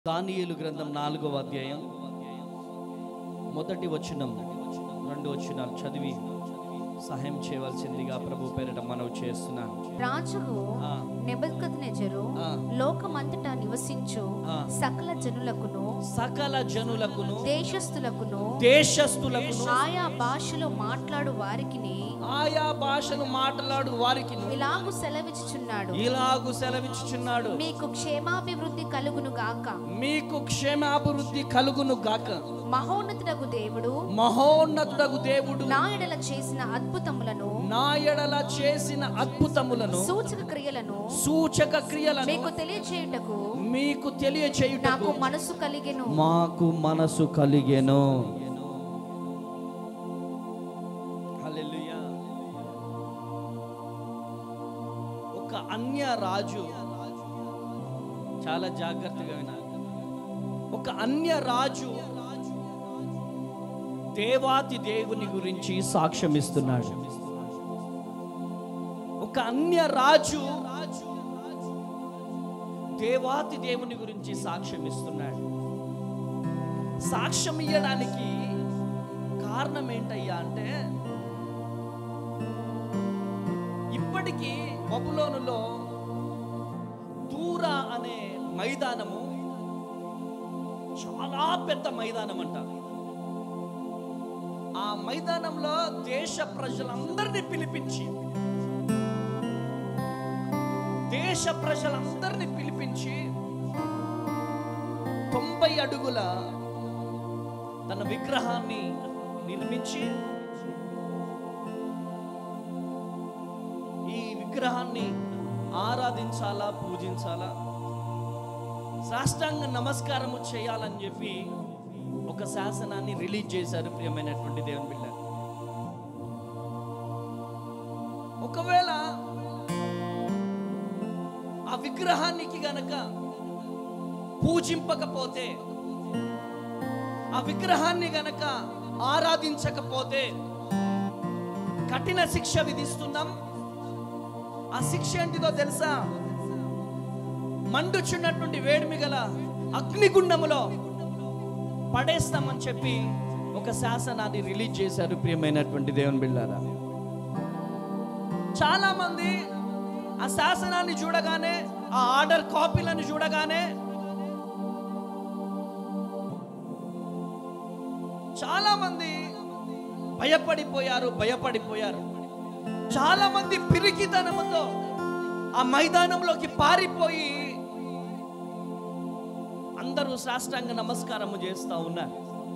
దానియేలు గ్రంథం 4వ అధ్యాయం మొదటి వచనం 2 వచనాలు చదివి సహాయం చేయవలసిందిగా ప్రభు పేరిట మనవి చేస్తున్నాను. రాజుకు నెబుకద్నెజరు లోకమంతటా నివసించు సకల జనులకును దేశస్థులకును ఆయా భాషలు మాట్లాడు వారికి ఇలాగు సెలవిచ్చుచున్నాడు, మీకు క్షేమాభివృద్ధి కలుగును గాక. మహోన్నతుడగు దేవుడు నా ఎడల చేసిన అద్భుతములను సూచక క్రియలను మీకు తెలియచేయుటకు మాకు మనసు కలిగెను. హల్లెలూయా. ఒక అన్య రాజు, చాలా జాగ్రత్తగా వినాలి. ఒక అన్య రాజు దేవాతి దేవుని గురించి సాక్ష్యం ఇస్తున్నాడు. ఒక అన్య రాజు దేవాతి దేవుని గురించి సాక్ష్యం ఇస్తున్నాడు. సాక్ష్యం ఇయ్యడానికి కారణం ఏంటయ్యా అంటే, ఇప్పటికీ బబులోనులో దూరా అనే మైదానము చాలా పెద్ద మైదానం అంట. ఆ మైదానంలో దేశ ప్రజలందరినీ పిలిపించి 90 అడుగుల తన విగ్రహాన్ని నిర్మించి ఈ విగ్రహాన్ని ఆరాధించాలా, పూజించాలా, సాష్టాంగ నమస్కారము చేయాలని చెప్పి ఒక శాసనాన్ని రిలీజ్ చేశారు. ప్రియమైనటువంటి దేవుని బిడ్డ, ఒకవేళ ఆ విగ్రహానికి గనక పూజింపకపోతే, ఆ విగ్రహాన్ని గనక ఆరాధించకపోతే కఠిన శిక్ష విధిస్తున్నాం. ఆ శిక్ష ఏంటిదో తెలుసా? మండుచున్నటువంటి వేడిమి గల అగ్నిగుండములో పడేస్తామని చెప్పి ఒక శాసనాన్ని రిలీజ్ చేశారు. ప్రియమైనటువంటి దేవుని బిడ్డలారా, చాలా మంది ఆ శాసనాన్ని చూడగానే, ఆ ఆర్డర్ కాపీలను చూడగానే చాలా మంది భయపడిపోయారు. చాలా మంది పిరికితనముతో ఆ మైదానంలోకి పారిపోయి అందరూ సాష్టాంగ నమస్కారము చేస్తూ ఉన్నారు.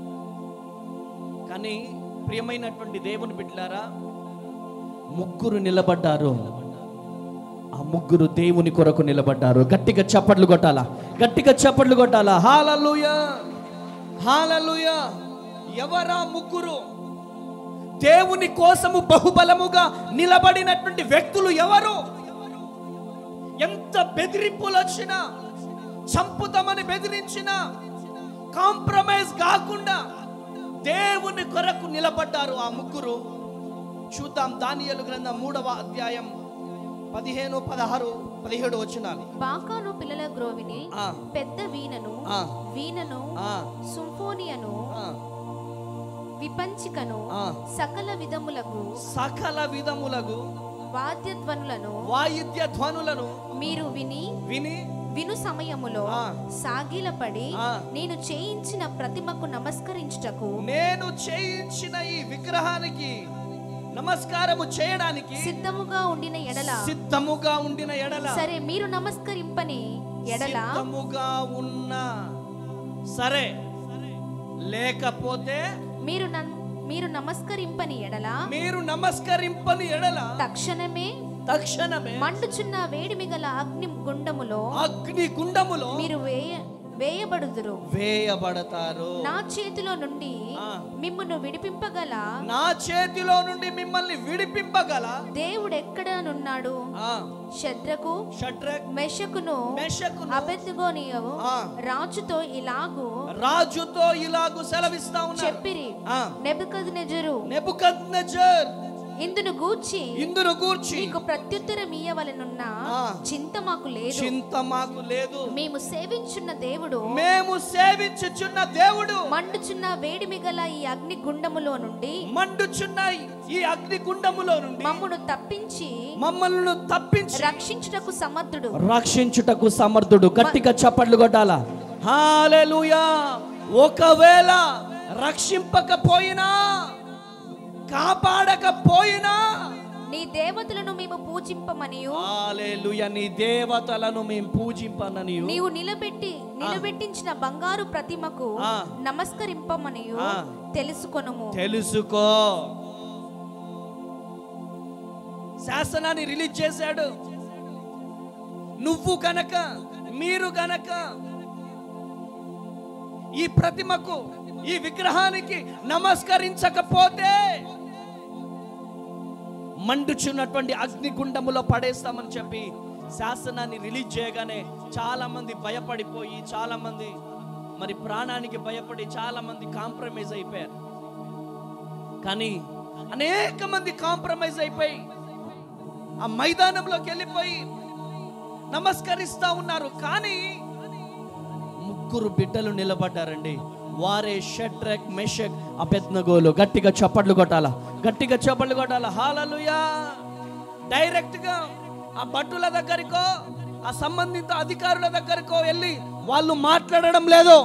కానీ ప్రియమైనటువంటి దేవుని బిడ్డలారా, ముగ్గురు నిలబడ్డారు. ఆ ముగ్గురు దేవుని కొరకు నిలబడ్డారు. గట్టిగా చప్పట్లు కొట్టాలా. హల్లెలూయా, హల్లెలూయా. ఎవరా ముగ్గురు? దేవుని కోసము బహుబలముగా నిలబడినటువంటి వ్యక్తులు ఎవరు? ఎంత బెదిరింపులు వచ్చినా, చంపుతామని బెదిరించిన కాంప్రమైజ్ కాకుండా దేవుని కొరకు నిలబడ్డారు ఆ ముగ్గురు. చూద్దాం దానియేలు గ్రంథం 3వ అధ్యాయం 15, 16, 17 వచనాలు. బాకాను పిల్లల గ్రోవిని, పెద్ద వీణను సింఫోనియను, విపంచికను, సకల విధములకు వాద్య ధ్వనులను మీరు విను సమయములో సాగిలపడి నేను చేయించిన ప్రతిమకు నమస్కరించుటకు, నేను చేయించిన ఈ విగ్రహానికి నమస్కారము చేయడానికి సిద్ధముగా ఉండిన ఎడల సరే, మీరు నమస్కరింపని ఎడల సిద్ధముగా ఉన్నా సరే, లేకపోతే మీరు నమస్కరింపని ఎడల తక్షణమే మండుచున్న వేడిమి గల అగ్ని గుండములో మీరు వేయబడతారు. నా చేతిలో నుండి మిమ్మల్ని విడిపింపగల దేవుడు ఎక్కడనున్నాడు? షద్రకు మెషకును అబేద్నెగోను రాజుతో ఇలాగు సెలవిస్తా ఉన్నారు. చెప్పిరి, నెబుకద్నెజరు ఇందును గూర్చి నీకు ప్రత్యుత్తరం ఇయ్యవలెనున్న చింత మాకు లేదు. మేము సేవించుచున్న దేవుడు మండుచున్న వేడిమి గల ఈ అగ్ని గుండములో నుండి మమ్మను తప్పించి రక్షించుటకు సమర్థుడు. గట్టిగా చప్పట్లు కొట్టాలా. హల్లెలూయా. ఒకవేళ రక్షింపకపోయినా, కాపాడకపోయినా, నీ దేవతలను మేము పూజింపమనియు, హల్లెలూయా, నీ దేవతలను మేము పూజింపననియు, నీవు నిలబెట్టించిన బంగారు ప్రతిమకు నమస్కరింపమనియు తెలుసుకో. శాసనాన్ని రిలీజ్ చేశాడు. నువ్వు గనక, మీరు గనక ఈ ప్రతిమకు, ఈ విగ్రహానికి నమస్కరించకపోతే మండుచున్నటువంటి అగ్నిగుండములో పడేస్తామని చెప్పి శాసనాన్ని రిలీజ్ చేయగానే చాలా మంది భయపడిపోయి, చాలా మంది మరి ప్రాణానికి భయపడి చాలా మంది కాంప్రమైజ్ అయిపోయారు. కానీ అనేక మంది కాంప్రమైజ్ అయిపోయి ఆ మైదానంలోకి వెళ్ళిపోయి నమస్కరిస్తా ఉన్నారు. కానీ 3 బిడ్డలు నిలబడ్డారండి. వారే షడ్రక్, మెషక్, అబేద్నెగోలు. గట్టిగా చప్పట్లు కొట్టాలా. హల్లెలూయా. డైరెక్ట్ గా ఆ భటుల దగ్గరికో, ఆ సంబంధిత అధికారుల దగ్గరికో వెళ్ళి వాళ్ళు మాట్లాడడం లేదు.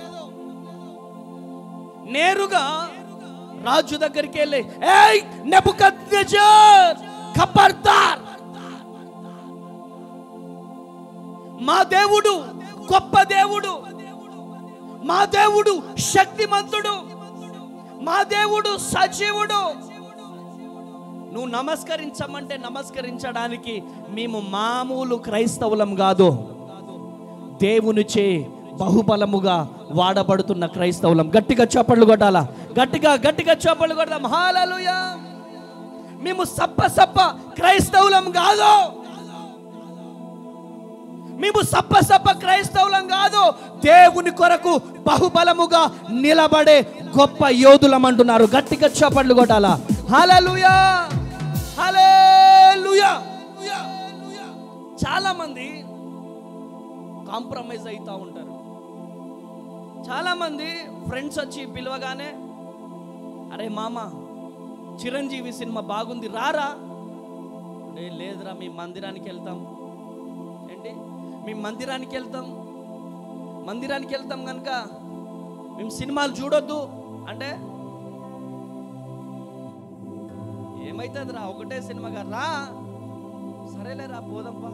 నేరుగా రాజు దగ్గరికి వెళ్ళి, ఏయ్ నెబుకద్నెజర్, ఖబర్దార్, మా దేవుడు గొప్ప దేవుడు, మా దేవుడు శక్తిమంతుడు, మా దేవుడు సజీవుడు. నువ్వు నమస్కరించమంటే నమస్కరించడానికి మేము మామూలు క్రైస్తవులం కాదు, దేవునిచే బహుబలముగా వాడబడుతున్న క్రైస్తవులం. గట్టిగా చప్పట్లు కొట్టాలా. గట్టిగా చప్పట్లు కొడదాం. హల్లెలూయా. మేము సప్ప క్రైస్తవులం కాదు, మేము సప్ప క్రైస్తవులం కాదు, దేవుని కొరకు బహుబలముగా నిలబడే గొప్ప యోధులం అంటున్నారు. గట్టిగా చప్పట్లు కొట్టాలా. హల్లెలూయా. చాలా మంది కాంప్రమైజ్ అవుతా ఉంటారు. చాలా మంది ఫ్రెండ్స్ వచ్చి పిలవగానే, అరే మామ చిరంజీవి సినిమా బాగుంది రారా. అంటే లేదురా, మీ మందిరానికి వెళ్తాం. ఏంటి, మేము మందిరానికి వెళ్తాం కనుక మేము సినిమాలు చూడొద్దు అంటే ఏమైతుంది రా, ఒకటే సినిమాగా రా, సరేలే రా పోదంపా.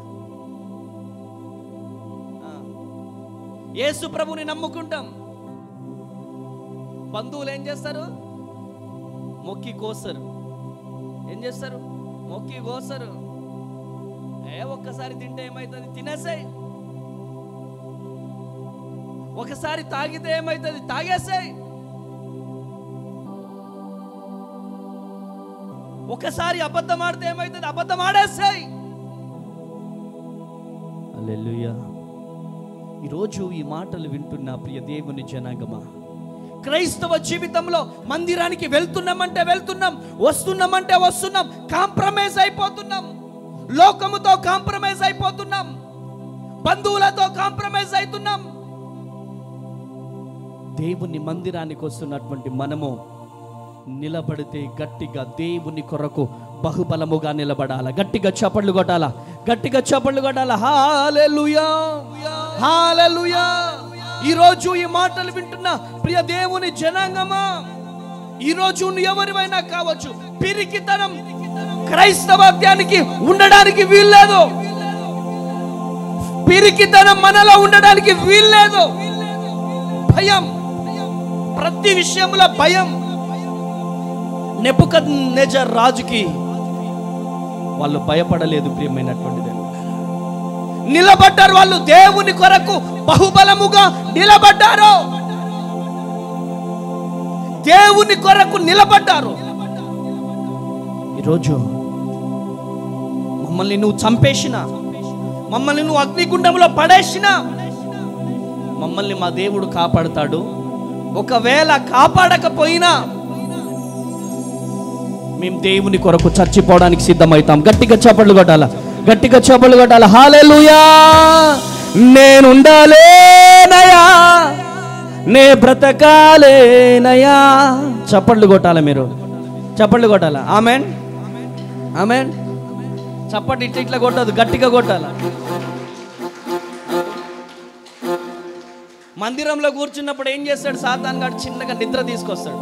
యేసు ప్రభుని నమ్ముకుంటాం. బంధువులు ఏం చేస్తారు, మొక్కి కోస్తారు. ఏం చేస్తారు, మొక్కి కోస్తారు. ఒక్కసారి తింటే ఏమవుతుంది, తినేసాయి. ఒకసారి తాగితే ఏమవుతుంది, తాగేసాయి. ఒకసారి అబద్ధం ఆడితే ఏమవుతుంది, అబద్ధం ఆడేసాయి. హల్లెలూయా. ఈరోజు ఈ మాటలు వింటున్న ప్రియ దేవుని జనాంగమా, క్రైస్తవ జీవితంలో మందిరానికి వెళ్తున్నామంటే వెళ్తున్నాం, వస్తున్నామంటే వస్తున్నాం, కాంప్రమైజ్ అయిపోతున్నాం. లోకముతో కాంప్రమైజ్ అయిపోతున్నాం, బంధువులతో కాంప్రమైజ్ అవుతున్నాం. దేవుని మందిరానికి వస్తున్నటువంటి మనము నిలబడితే గట్టిగా దేవుని కొరకు బహుబలముగా నిలబడాల. గట్టిగా చప్పట్లు కొట్టాలా. హల్లెలూయా. హల్లెలూయా. ఈరోజు ఈ మాటలు వింటున్న ప్రియ దేవుని జనాంగమా, ఈరోజు నువ్వు ఎవరివైనా కావచ్చు, పిరికితనం క్రైస్తవానికి ఉండడానికి వీల్లేదు. పిరికితనం మనలో ఉండడానికి వీల్లేదు. భయం, ప్రతి విషయంలో భయం. నెబుకద్నెజర్ రాజుకి వాళ్ళు భయపడలేదు ప్రియమైనటువంటిది. నిలబడ్డారు, వాళ్ళు దేవుని కొరకు బహుబలముగా నిలబడ్డారు. దేవుని కొరకు నిలబడ్డారు. ఈరోజు మమ్మల్ని నువ్వు చంపేసినా, మమ్మల్ని నువ్వు అగ్నిగుండంలో పడేసినా, మమ్మల్ని మా దేవుడు కాపాడుతాడు. ఒకవేళ కాపాడకపోయినా మేము దేవుని కొరకు చచ్చిపోవడానికి సిద్ధమవుతాం. గట్టిగా చప్పట్లు కొట్టాల, గట్టిగా చప్పట్లు కొట్టాల. హల్లెలూయా. నేనుండాలేనయా, నే బ్రతకాలేనయా. చప్పట్లు కొట్టాల, మీరు చప్పట్లు కొట్టాల. Amen, amen. చప్పట్లు ఇట్లా ఇట్లా కొట్టదు, గట్టిగా కొట్టాల. మందిరంలో కూర్చున్నప్పుడు ఏం చేస్తాడు సాతాన్ గాడు? చిన్నగా నిద్ర తీసుకొస్తాడు.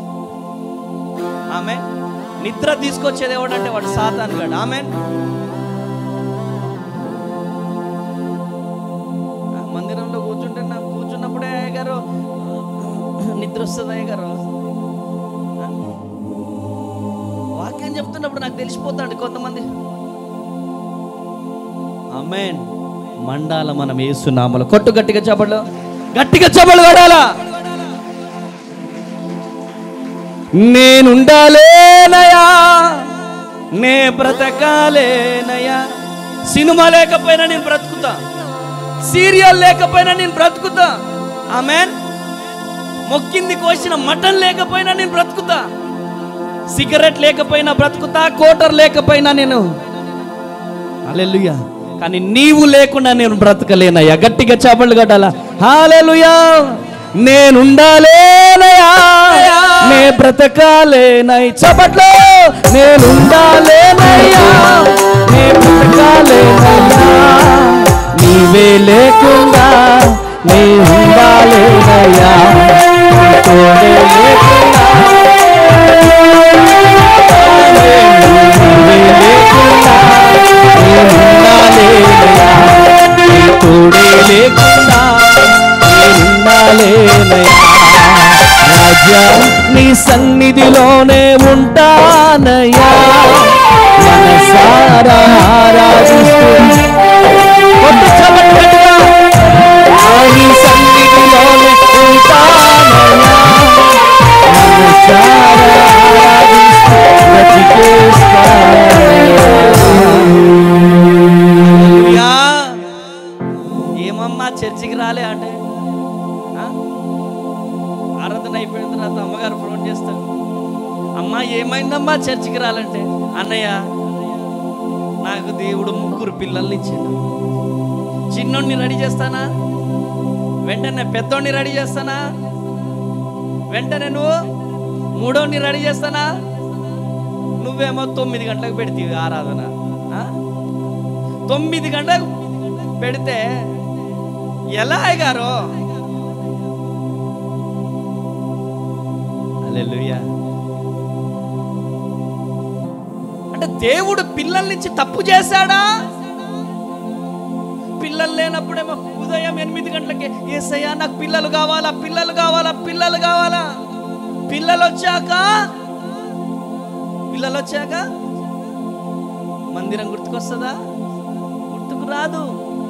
ఆమె నిద్ర తీసుకొచ్చేది ఎవడంటే వాడు సాతాన్ గాడు. ఆమె మందిరంలో కూర్చుంటే నాకు కూర్చున్నప్పుడే అయ్యగారు నిద్ర వస్తుంది. అయ్యగారు వాక్యం చెప్తున్నప్పుడు నాకు తెలిసిపోతాడు కొంతమంది. ఆమేన్. మండాల మనం యేసునామములో కొట్టు, గట్టిగా చప్పట్లు, గట్టిగా చప్పట్లు కొట్టాలా. నేనుండాలేనయా, నే బ్రతకాలేనయా. సినిమా లేకపోయినా నేను బ్రతుకుతా, సీరియల్ లేకపోయినా నేను బ్రతుకుతా. ఆమేన్. మొక్కింది కోసిన మటన్ లేకపోయినా నేను బ్రతుకుతా, సిగరెట్ లేకపోయినా బ్రతుకుతా, కోటర్ లేకపోయినా నేను. హల్లెలూయా. కానీ నీవు లేకుండా నేను బ్రతకలేనయ్యా. గట్టిగా చప్పట్లు కొట్టాలా. హల్లెలూయా. నేనుండాలేనయా, నే బ్రతకాలేనై. చప్పట్లు. నేనుండాలేనయ్యా, నే బ్రతకాలేనయ్యా. నీవే లేకుండా నే ఉండాలేనయ్యా, తోడే లేకుండా నీవే లేకుండా నే ఉండాలేనయ్యా, తోడే లేకుండా నేనుండాలేనయ్యా. రాజా నీ సన్నిధిలోనే ఉంటానయ్యా, మనసారా ఆరాధిస్తూ నీ సన్నిధిలోనే ఉంటానయ్యా, మనసారా ఆరాధిస్తూ బ్రతికేస్తానయ్యా. ఏమమ్మా చర్చికి రాలే అంటే ఆరాధన అయిపోయిన తర్వాత అమ్మగారు ఫోన్ చేస్తాడు. అమ్మా ఏమైందమ్మా చర్చికి రాలంటే, అన్నయ్య నాకు దేవుడు 3 పిల్లల్ని ఇచ్చాడు. చిన్నోడిని రెడీ చేస్తానా, వెంటనే పెద్దోడిని రెడీ చేస్తానా, వెంటనే నువ్వు 3ఓడిని రెడీ చేస్తానా. నువ్వేమో 9 గంటలకు పెడితీవి ఆరాధన. 9 గంటలకు పెడితే ఎలా అయ్యగారు? హల్లెలూయా. అంటే దేవుడు పిల్లల్నిచ్చి తప్పు చేశాడా? పిల్లలు లేనప్పుడేమో ఉదయం 8 గంటలకి యేసయ్యా నాకు పిల్లలు కావాలా, పిల్లలు కావాలా, పిల్లలు కావాలా. పిల్లలు వచ్చాక మందిరం గుర్తుకొస్తుందా? గుర్తుకు రాదు.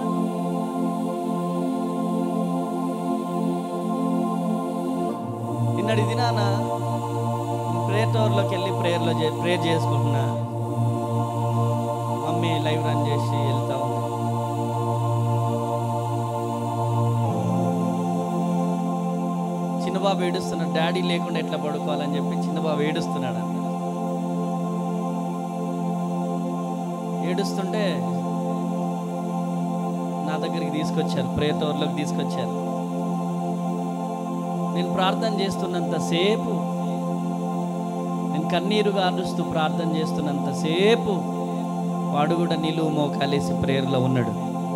నిన్నటి దినాన ప్రేయర్ టవర్లోకి వెళ్ళి ప్రేయర్ చేసుకుంటున్నా. మమ్మీ లైవ్ రన్ చేసి వెళ్తా ఉంది. చిన్నబాబు ఏడుస్తున్నాడు. డాడీ లేకుండా ఎట్లా పడుకోవాలని చెప్పి చిన్నబాబు ఏడుస్తున్నాడు. ఏడుస్తుంటే నా దగ్గరికి తీసుకొచ్చారు, ప్రేయర్ టవర్లోకి తీసుకొచ్చారు. నేను ప్రార్థన చేస్తున్నంతసేపు, నేను కన్నీరుగా అరుస్తూ ప్రార్థన చేస్తున్నంతసేపు వాడు కూడా నిలువు మోకాలేసి ప్రేయర్లో ఉన్నాడు.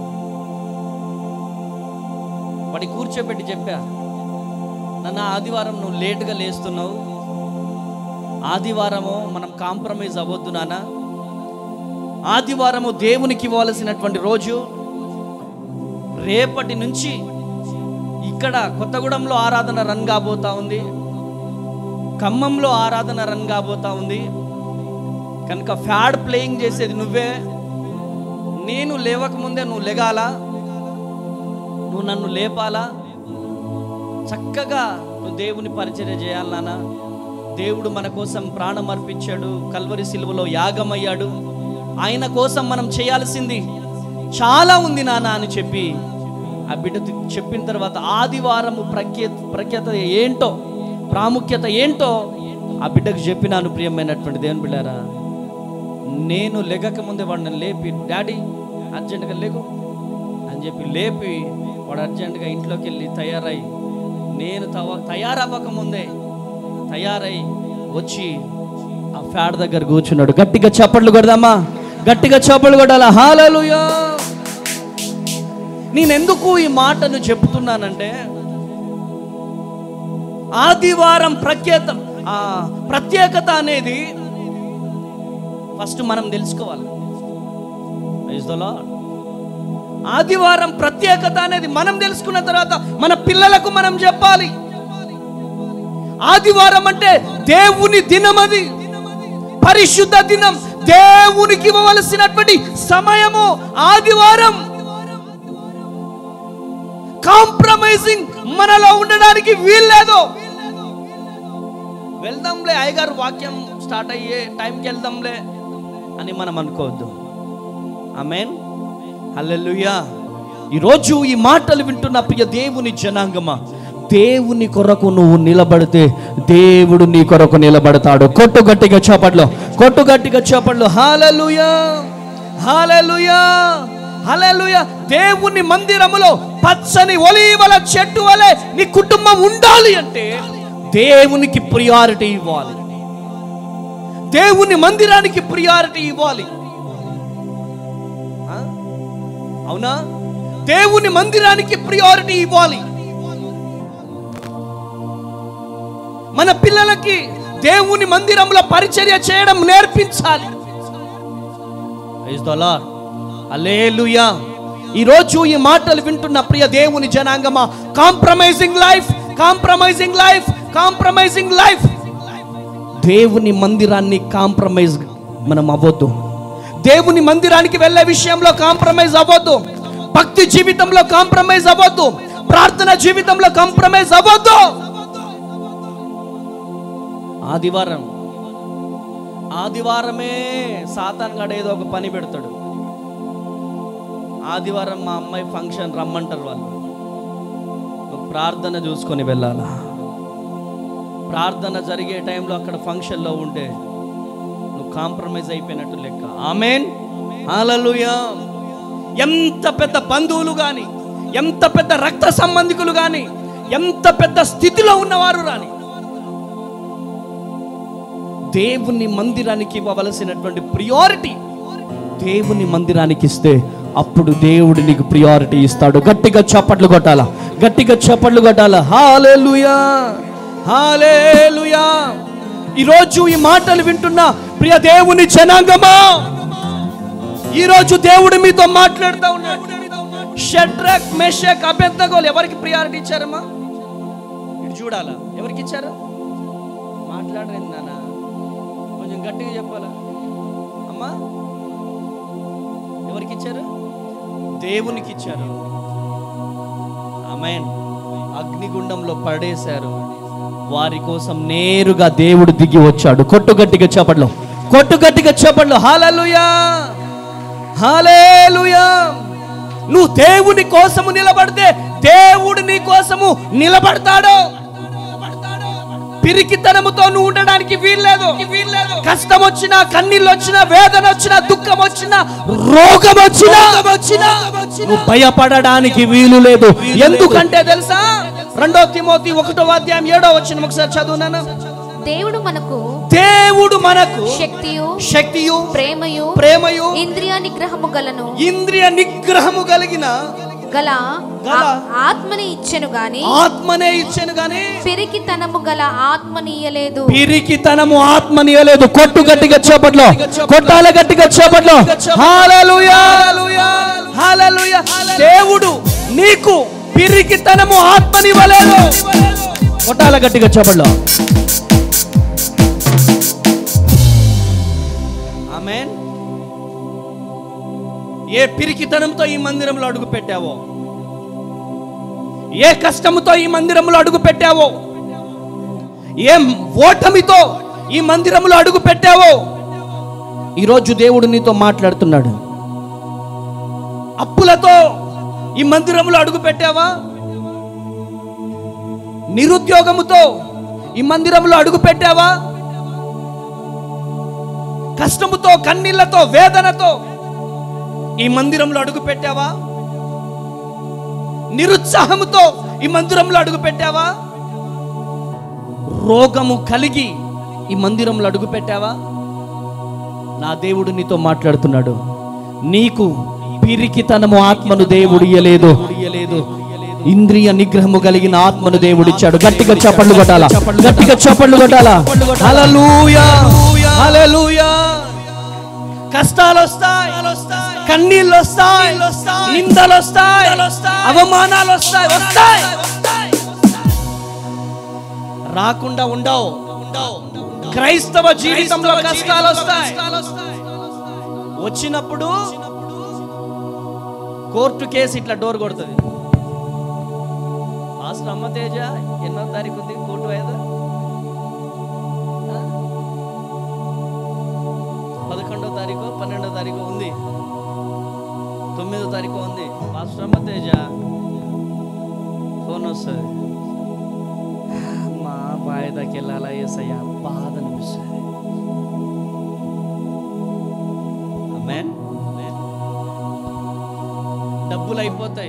వాడి కూర్చోబెట్టి చెప్పా, నన్ను ఆదివారం నువ్వు లేటుగా లేస్తున్నావు, ఆదివారము మనం కాంప్రమైజ్ అవ్వద్దు నాన్న. ఆదివారము దేవునికి ఇవ్వాల్సినటువంటి రోజు. రేపటి నుంచి ఇక్కడ కొత్తగూడెంలో ఆరాధన రన్ కాబోతా ఉంది, ఖమ్మంలో ఆరాధన రన్ కాబోతా ఉంది. కనుక ఫ్యాడ్ ప్లేయింగ్ చేసేది నువ్వే. నేను లేవకముందే నువ్వు లెగాలా, నువ్వు నన్ను లేపాలా. చక్కగా నువ్వు దేవుని పరిచర్య చేయాలి నాన్న. దేవుడు మన కోసం ప్రాణం అర్పించాడు, కల్వరి సిలువలో యాగమయ్యాడు. ఆయన కోసం మనం చేయాల్సింది చాలా ఉంది నాన్న అని చెప్పి ఆ బిడ్డ చెప్పిన తర్వాత ఆదివారము ప్రఖ్యాత ఏంటో, ప్రాముఖ్యత ఏంటో ఆ బిడ్డకు చెప్పినాను, ప్రియమైనటువంటి దేవుని బిడ్డారా, నేను లెగక ముందే వాడిని లేపి, డాడీ అర్జెంటుగా లేకు అని చెప్పి లేపి, వాడు అర్జెంటుగా ఇంట్లోకి వెళ్ళి తయారై, నేను తయారవ్వక ముందే తయారై వచ్చి ఆ ఫ్యాడ్ దగ్గర కూర్చున్నాడు. గట్టిగా చప్పట్లు కొడదామా? గట్టిగా చప్పట్లు కొట్టాలా? హల్లెలూయా. నేనెందుకు ఈ మాటను చెప్తున్నానంటే, ఆదివారం ప్రత్యేకత అనేది ఫస్ట్ మనం తెలుసుకోవాలి. Praise the lord. ఆదివారం ప్రత్యేకత అనేది మనం తెలుసుకున్న తర్వాత మన పిల్లలకు మనం చెప్పాలి. ఆదివారం అంటే దేవుని దినం, అది పరిశుద్ధ దినం, దేవునికి ఇవ్వవలసినటువంటి సమయము ఆదివారం. కాంప్రమైజింగ్ మనలో ఉండడానికి వీల్లేదు. వెళ్దాంలే, అయ్యగారు వాక్యం స్టార్ట్ అయ్యే టైంకి వెళ్దాంలే అని మనం అనుకోవద్దు. ఆమేన్, హల్లెలూయా. ఈరోజు ఈ మాటలు వింటున్న ప్రియ దేవుని జనాంగమా, దేవుని కొరకు నువ్వు నిలబడితే దేవుడు నీ కొరకు నిలబడతాడు. కొట్టు గట్టిగా చప్పట్లు, కొట్టు గట్టిగా చప్పట్లు. హల్లెలూయా, హల్లెలూయా, హల్లెలూయా. దేవుని మందిరములో పచ్చని ఒలీవల చెట్టు వలె నీ కుటుంబం ఉండాలి అంటే దేవునికి ప్రియారిటీ ఇవ్వాలి. దేవుని మందిరానికి ప్రియారిటీ ఇవ్వాలి. అవునా? దేవుని మందిరానికి ప్రియారిటీ ఇవ్వాలి. మన పిల్లలకి దేవుని మందిరంలో పరిచర్య చేయడం నేర్పించాలి. Praise the lord, hallelujah. ఈరోజు ఈ మాటలు వింటున్న ప్రియ దేవుని జనాంగమా, compromising life, compromising life, compromising life. దేవుని మందిరాన్ని కాంప్రమైజ్ మనం అవ్వద్దు. దేవుని మందిరానికి వెళ్ళే విషయంలో కాంప్రమైజ్ అవ్వద్దు. భక్తి జీవితంలో కాంప్రమైజ్ అవ్వద్దు. ప్రార్థన జీవితంలో కాంప్రమైజ్ అవ్వద్దు. ఆదివారమే సాతాన్ గాడు ఏదో ఒక పని పెడతాడు. ఆదివారం మా అమ్మాయి ఫంక్షన్ రమ్మంటారు వాళ్ళు, నువ్వు ప్రార్థన చూసుకొని వెళ్ళాలా. ప్రార్థన జరిగే టైంలో అక్కడ ఫంక్షన్లో ఉంటే నువ్వు కాంప్రమైజ్ అయిపోయినట్టు లెక్క. ఆమేన్, హల్లెలూయా. ఎంత పెద్ద బంధువులు కానీ, ఎంత పెద్ద రక్త సంబంధికులు కానీ, ఎంత పెద్ద స్థితిలో ఉన్నవారు రాని, దేవుని మందిరానికి ఇవ్వవలసినటువంటి ప్రియారిటీ దేవుని మందిరానికి ఇస్తే అప్పుడు దేవుడు నీకు ప్రియారిటీ ఇస్తాడు. గట్టిగా చప్పట్లు కొట్టాలా, గట్టిగా చప్పట్లు కొట్టాలా. హల్లెలూయా, హల్లెలూయా. ఈరోజు ఈ మాటలు వింటున్న ప్రియ దేవుని జనాంగమా, ఈరోజు దేవుడు మీతో మాట్లాడుతూ ఉన్నాడు. షడ్రక్, మెషక్, అబేద్నెగోలు ఎవరికి ప్రియారిటీ ఇచ్చారమ్మా? ఇటు చూడాలా. ఎవరికి ఇచ్చారు? మాట్లాడరేంది నాన్న, కొంచెం గట్టిగా చెప్పాలా అమ్మా. ఎవరికి ఇచ్చారు? దేవునికి ఇచ్చారు. ఆమేన్. అగ్నిగుండంలో పడేశారు. వారి కోసం నేరుగా దేవుడు దిగి వచ్చాడు. కొట్టు గట్టిగా చప్పట్లు, కొట్టు గట్టిగా చప్పట్లు. హల్లెలూయా, హల్లెలూయా. నువ్వు దేవుని కోసము నిలబడితే దేవుడు నీ కోసము నిలబడతాడు. పిరికితనముతో నువ్వు ఉండడానికి వీల్లేదు. కష్టం వచ్చినా, కన్నీళ్ళు వచ్చినా, వేదన వచ్చినా, దుఃఖం వచ్చినా, రోగం వచ్చినా నువ్వు భయపడడానికి వీలు లేదు. ఎందుకంటే తెలుసా, 2 తిమోతి 1:7 ఒకసారి చదువునాను. దేవుడు మనకు శక్తియు ప్రేమయు ఇంద్రియ నిగ్రహము కలిగిన ఆత్మనే ఇచ్చెను గాని పిరికితనము గల ఆత్మనియలేదు. పిరికితనము ఆత్మనియలేదు. కొట్టు గట్టిగా చప్పట్లు, కొట్టాల గట్టిగా చప్పట్లు. హల్లెలూయా, హల్లెలూయా. దేవుడు నీకు పిరికితనము ఆత్మనివ్వలేదు. కొట్టాల గట్టిగా చప్పట్లు. ఆమేన్. ఏ పిరికితనంతో ఈ మందిరంలో అడుగు పెట్టావో, ఏ కష్టముతో ఈ మందిరంలో అడుగు పెట్టావో, ఏ ఓటమితో ఈ మందిరంలో అడుగు పెట్టావో, ఈరోజు దేవుడు నీతో మాట్లాడుతున్నాడు. అప్పులతో ఈ మందిరంలో అడుగు పెట్టావా? నిరుద్యోగముతో ఈ మందిరంలో అడుగు పెట్టావా? కష్టముతో, కన్నీళ్లతో, వేదనతో ఈ మందిరంలో అడుగు పెట్టావా? నిరుత్సాహముతో ఈ మందిరంలో అడుగు పెట్టావా? రోగము కలిగి ఈ మందిరంలో అడుగు పెట్టావా? నా దేవుడు నీతో మాట్లాడుతున్నాడు. నీకు పిరికితనము ఆత్మను దేవుడు ఇయ్యలేదు, ఇంద్రియ నిగ్రహము కలిగిన ఆత్మను దేవుడిచ్చాడు. గట్టిగా చప్పట్లు కొట్టాలా, గట్టిగా చప్పట్లు కొట్టాలా. హల్లెలూయా, హల్లెలూయా. కష్టాలు వస్తాయి, కన్నీళ్ళు వస్తాయి, నిందలు వస్తాయి, అవమానాలు వస్తాయి, వస్తాయి. రాకుండా ఉండవు. క్రైస్తవ జీవితంలో కష్టాలు వస్తాయి. వచ్చినప్పుడు కోర్టు కేసు ఇట్లా డోర్ కొడుతుంది. పాస్టర్ అమ్మ తేజ ఎన్నో తారీఖు ఉంది కోర్టు వాయిదా? 11వ తారీఖు 12వ తారీఖు ఉంది, 9వ తారీఖు ఉంది. పాస్టర్ అమ్మ తేజ ఫోన్ వస్తుంది, మా వాయిదాకి వెళ్ళాలా ఏసయ్యా, బాధ అనిపిస్తుంది. ఆమేన్. డబ్బులు అయిపోతాయి,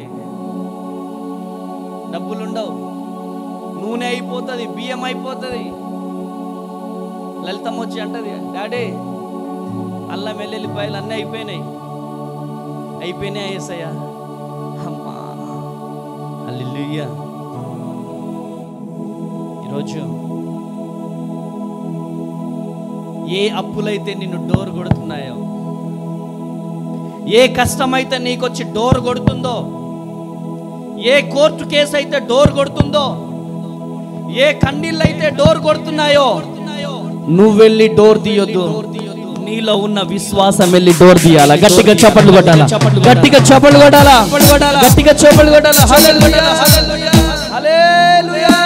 డబ్బులు ఉండవు, నూనె అయిపోతుంది, బియ్యం అయిపోతుంది. లలితమ్మ వచ్చి అంటది, డాడీ అల్లం వెల్లుల్లిపాయలు అన్నీ అయిపోయినాయి యేసయ్యా. అమ్మా హల్లెలూయా. ఈరోజు ఏ అప్పులైతే నిన్ను డోర్ కొడుతున్నాయో, ఏ కష్టమైతే నీకొచ్చి డోర్ కొడుతుందో, ఏ కోర్టు కేసు అయితే డోర్ కొడుతుందో, ఏ కన్నీళ్ళు అయితే డోర్ కొడుతున్నాయో, నువ్వు వెళ్ళి డోర్ తీయొద్దు. నీలో ఉన్న విశ్వాసం వెళ్ళి డోర్ తీయాలా. గట్టిగా చప్పట్లు కొట్టాలా, గట్టిగా చప్పట్లు కొట్టాలా, గట్టిగా చప్పట్లు కొట్టాలా. హల్లెలూయా, హల్లెలూయా.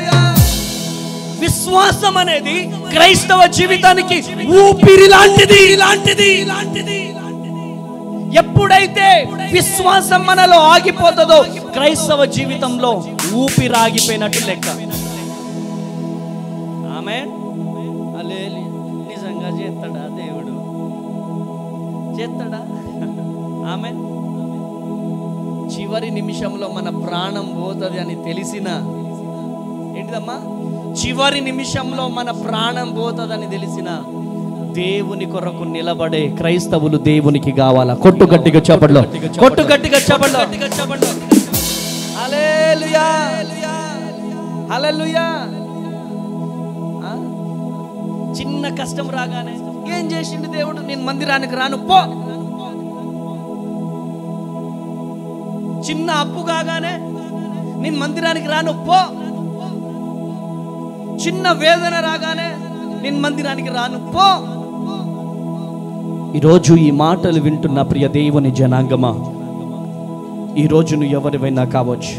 విశ్వాసం అనేది క్రైస్తవ జీవితానికి ఊపిరి లాంటిది. ఎప్పుడైతే విశ్వాసం మనలో ఆగిపోతుందో క్రైస్తవ జీవితంలో ఊపిరి ఆగిపోయినట్టు లెక్క. ఆమేన్. హల్లెలూయా. నిజంగా చేస్తాడా దేవుడు? చేస్తాడా? ఆమేన్. చివరి నిమిషంలో మన ప్రాణం పోతుంది అని తెలిసిన, ఏంటిదమ్మా, చివరి నిమిషంలో మన ప్రాణం పోతుందని తెలిసిన దేవుని కొరకు నిలబడే క్రైస్తవులు దేవునికి కావాలా. కొట్టు గట్టిగా చప్పట్లు, కొట్టు గట్టిగా చప్పట్లు. హల్లెలూయా, హల్లెలూయా. చిన్న కష్టం రాగానే ఏం చేసిండు దేవుడు? నేను మందిరానికి రాను పో. చిన్న అప్పు కాగానే నేను మందిరానికి రాను పో. చిన్న వేదన రాగానే నేను మందిరానికి రాను పో. ఈరోజు ఈ మాటలు వింటున్న ప్రియ దేవుని జనాంగమా, ఈరోజు నువ్వు ఎవరివైనా కావచ్చు.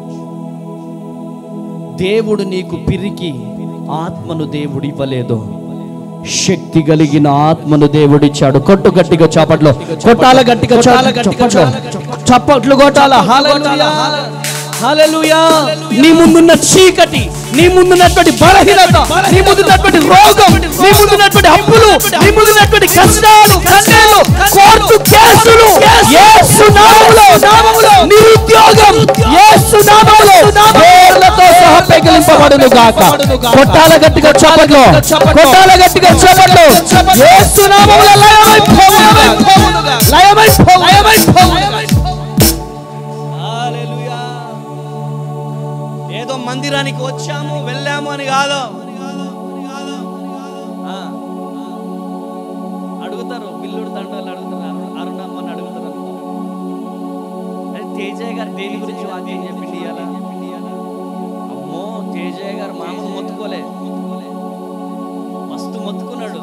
దేవుడు నీకు పిరికి ఆత్మను దేవుడు ఇవ్వలేదు, శక్తి కలిగిన ఆత్మను దేవుడిచ్చాడు. కొట్టు గట్టిగా చప్పట్లు కొట్టాల, గట్టిగా చప్పట్లు కొట్టాల. హల్లెలూయా, హల్లెలూయా. నీ ముందున్న చీకటి, నీ ముందున్నటువంటి బలహీనత, నీ ముందున్నటువంటి రోగం, నీ ముందున్నటువంటి అప్పులు, నీ ముందున్నటువంటి కష్టాలు, కన్నీళ్లు, కోర్టు కేసులు యేసు నామములో, నిరుద్యోగం యేసు నామములో వేర్లతో సహా పెగిలింపబడును గాక. కొట్టాల గట్టిగా చప్పట్లు, కొట్టాల గట్టిగా చప్పట్లు. యేసు నామములో లయమైపోవును గాక, లయమైపోవును. ఏదో మందిరానికి వచ్చాము వెళ్ళాము అని కాదు. అడుగుతారు బిల్లుడు తండ్రులు, అడుగుతారు అరుణమ్మని అడుగుతారు, తేజయ్య గారు దేని గురించి వాక్యం చెప్పింది ఇయ్యాల. అమ్మో, తేజయ్య గారు మామూలు మొత్తుకోలే, మస్తు మొత్తుకున్నాడు.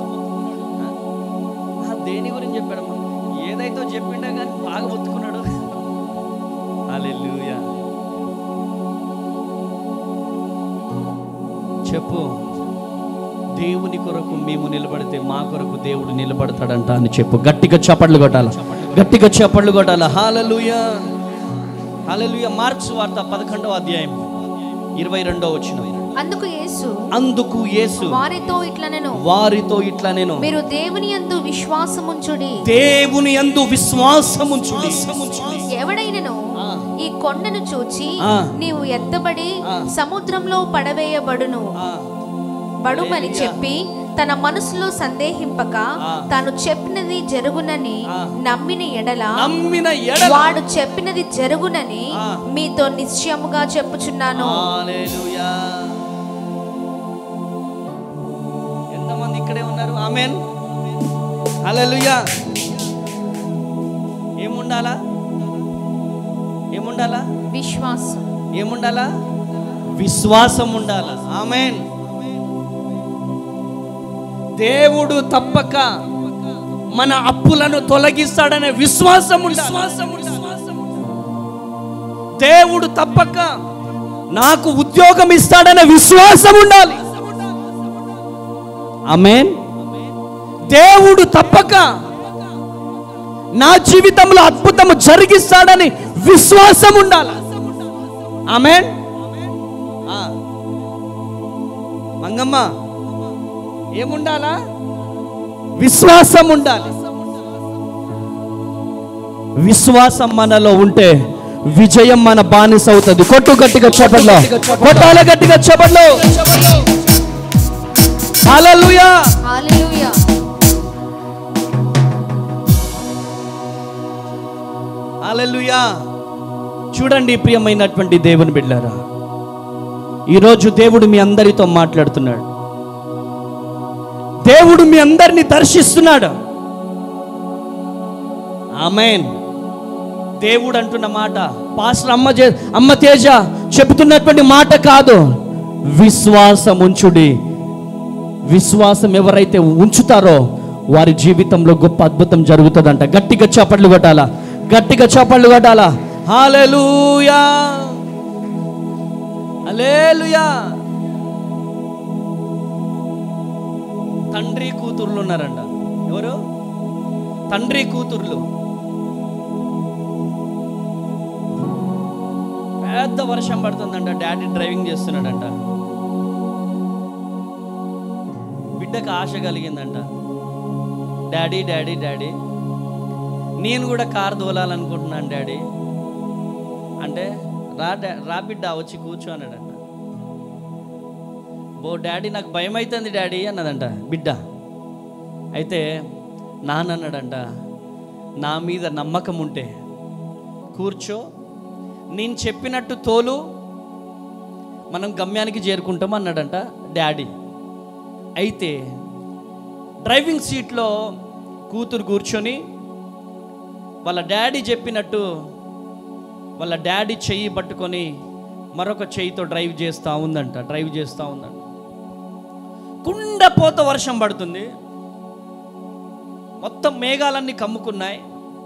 దేని గురించి చెప్పాడమ్మా? ఏదైతే చెప్పిండా కానీ బాగా మొత్తుకున్నాడు. హల్లెలూయా. చెప్పు, దేవుని కొరకు మేము నిలబడితే మా కొరకు దేవుడు నిలబడతాడంట అని చెప్పు. గట్టిగా చప్పట్లు కొట్టాల, గట్టిగా చప్పట్లు కొట్టాల. హల్లెలూయా, హల్లెలూయా. మార్క్స్ వార్త 11వ అధ్యాయం 22వ వచనం. అందుకు యేసు వారితో ఇట్లా నేను మీరు దేవుని యందు విశ్వాసముంచుడి ఎవడైనను ఈ కొండను చూచి నీవు ఎత్తబడి సముద్రంలో పడవేయబడును బడుమని చెప్పి తన మనసులో సందేహింపక తాను చెప్పినది జరుగునని నమ్మిన ఎడల వాడు చెప్పినది జరుగునని మీతో నిశ్చయముగా చెప్పుచున్నాను. హల్లెలూయా. ఎంతమంది ఇక్కడే ఉన్నారు? ఆమేన్. హల్లెలూయా. ఏముండాలా? విశ్వాసం. ఏముండాలా? విశ్వాసం ఉండాలా. ఆమేన్. దేవుడు తప్పక మన అప్పులను తొలగిస్తాడనే విశ్వాసం ఉండాలి. దేవుడు తప్పక నాకు ఉద్యోగం ఇస్తాడనే విశ్వాసం ఉండాలి. ఆమేన్. దేవుడు తప్పక నా జీవితంలో అద్భుతం జరిగిస్తాడని విశ్వాసం ఉండాలి. ఆమేన్. మంగమ్మ ఏముండాలా? విశ్వాసం ఉండాలి. విశ్వాసం మనలో ఉంటే విజయం మన బానిస అవుతుంది. కొట్టు గట్టిగా చప్పట్లు, కొట్టాల గట్టిగా చప్పట్లు. హల్లెలూయా. హల్లెలూయా. హల్లెలూయా. చూడండి ప్రియమైనటువంటి దేవుని బిడ్డలారా, ఈరోజు దేవుడు మీ అందరితో మాట్లాడుతున్నాడు. దేవుడు మీ అందరిని దర్శిస్తున్నాడు. ఆమేన్. దేవుడు అంటున్న మాట పాస్టర్ అమ్మ తేజ చెబుతున్నటువంటి మాట కాదు. విశ్వాసం ఉంచుడి. విశ్వాసం ఎవరైతే ఉంచుతారో వారి జీవితంలో గొప్ప అద్భుతం జరుగుతుందంట. గట్టిగా చప్పట్లు కొట్టాలా, గట్టిగా చప్పట్లు కొట్టాలా. హల్లెలూయా. హల్లెలూయా. తండ్రి కూతుర్లు ఉన్నారంట. ఎవరు? తండ్రి కూతుర్లు. పెద్ద వర్షం పడుతుందంట. డాడీ డ్రైవింగ్ చేస్తున్నాడంట. బిడ్డకు ఆశ కలిగిందంట. డాడీ డాడీ డాడీ నేను కూడా కారు తోలాలనుకుంటున్నాను డాడీ అంటే, రా బిడ్డ వచ్చి కూర్చో అన్నాడంట. ఓ డాడీ నాకు భయం అవుతుంది డాడీ అన్నదంట బిడ్డ. అయితే నాన్న అన్నాడంట, నా మీద నమ్మకం ఉంటే కూర్చో, నేను చెప్పినట్టు తోలు, మనం గమ్యానికి చేరుకుంటాం అన్నాడంట డాడీ. అయితే డ్రైవింగ్ సీట్లో కూతురు కూర్చొని వాళ్ళ డాడీ చెప్పినట్టు వాళ్ళ డాడీ చెయ్యి పట్టుకొని మరొక చెయ్యితో డ్రైవ్ చేస్తూ ఉందంట. కుండపోత వర్షం పడుతుంది. మొత్తం మేఘాలన్నీ కమ్ముకున్నాయి.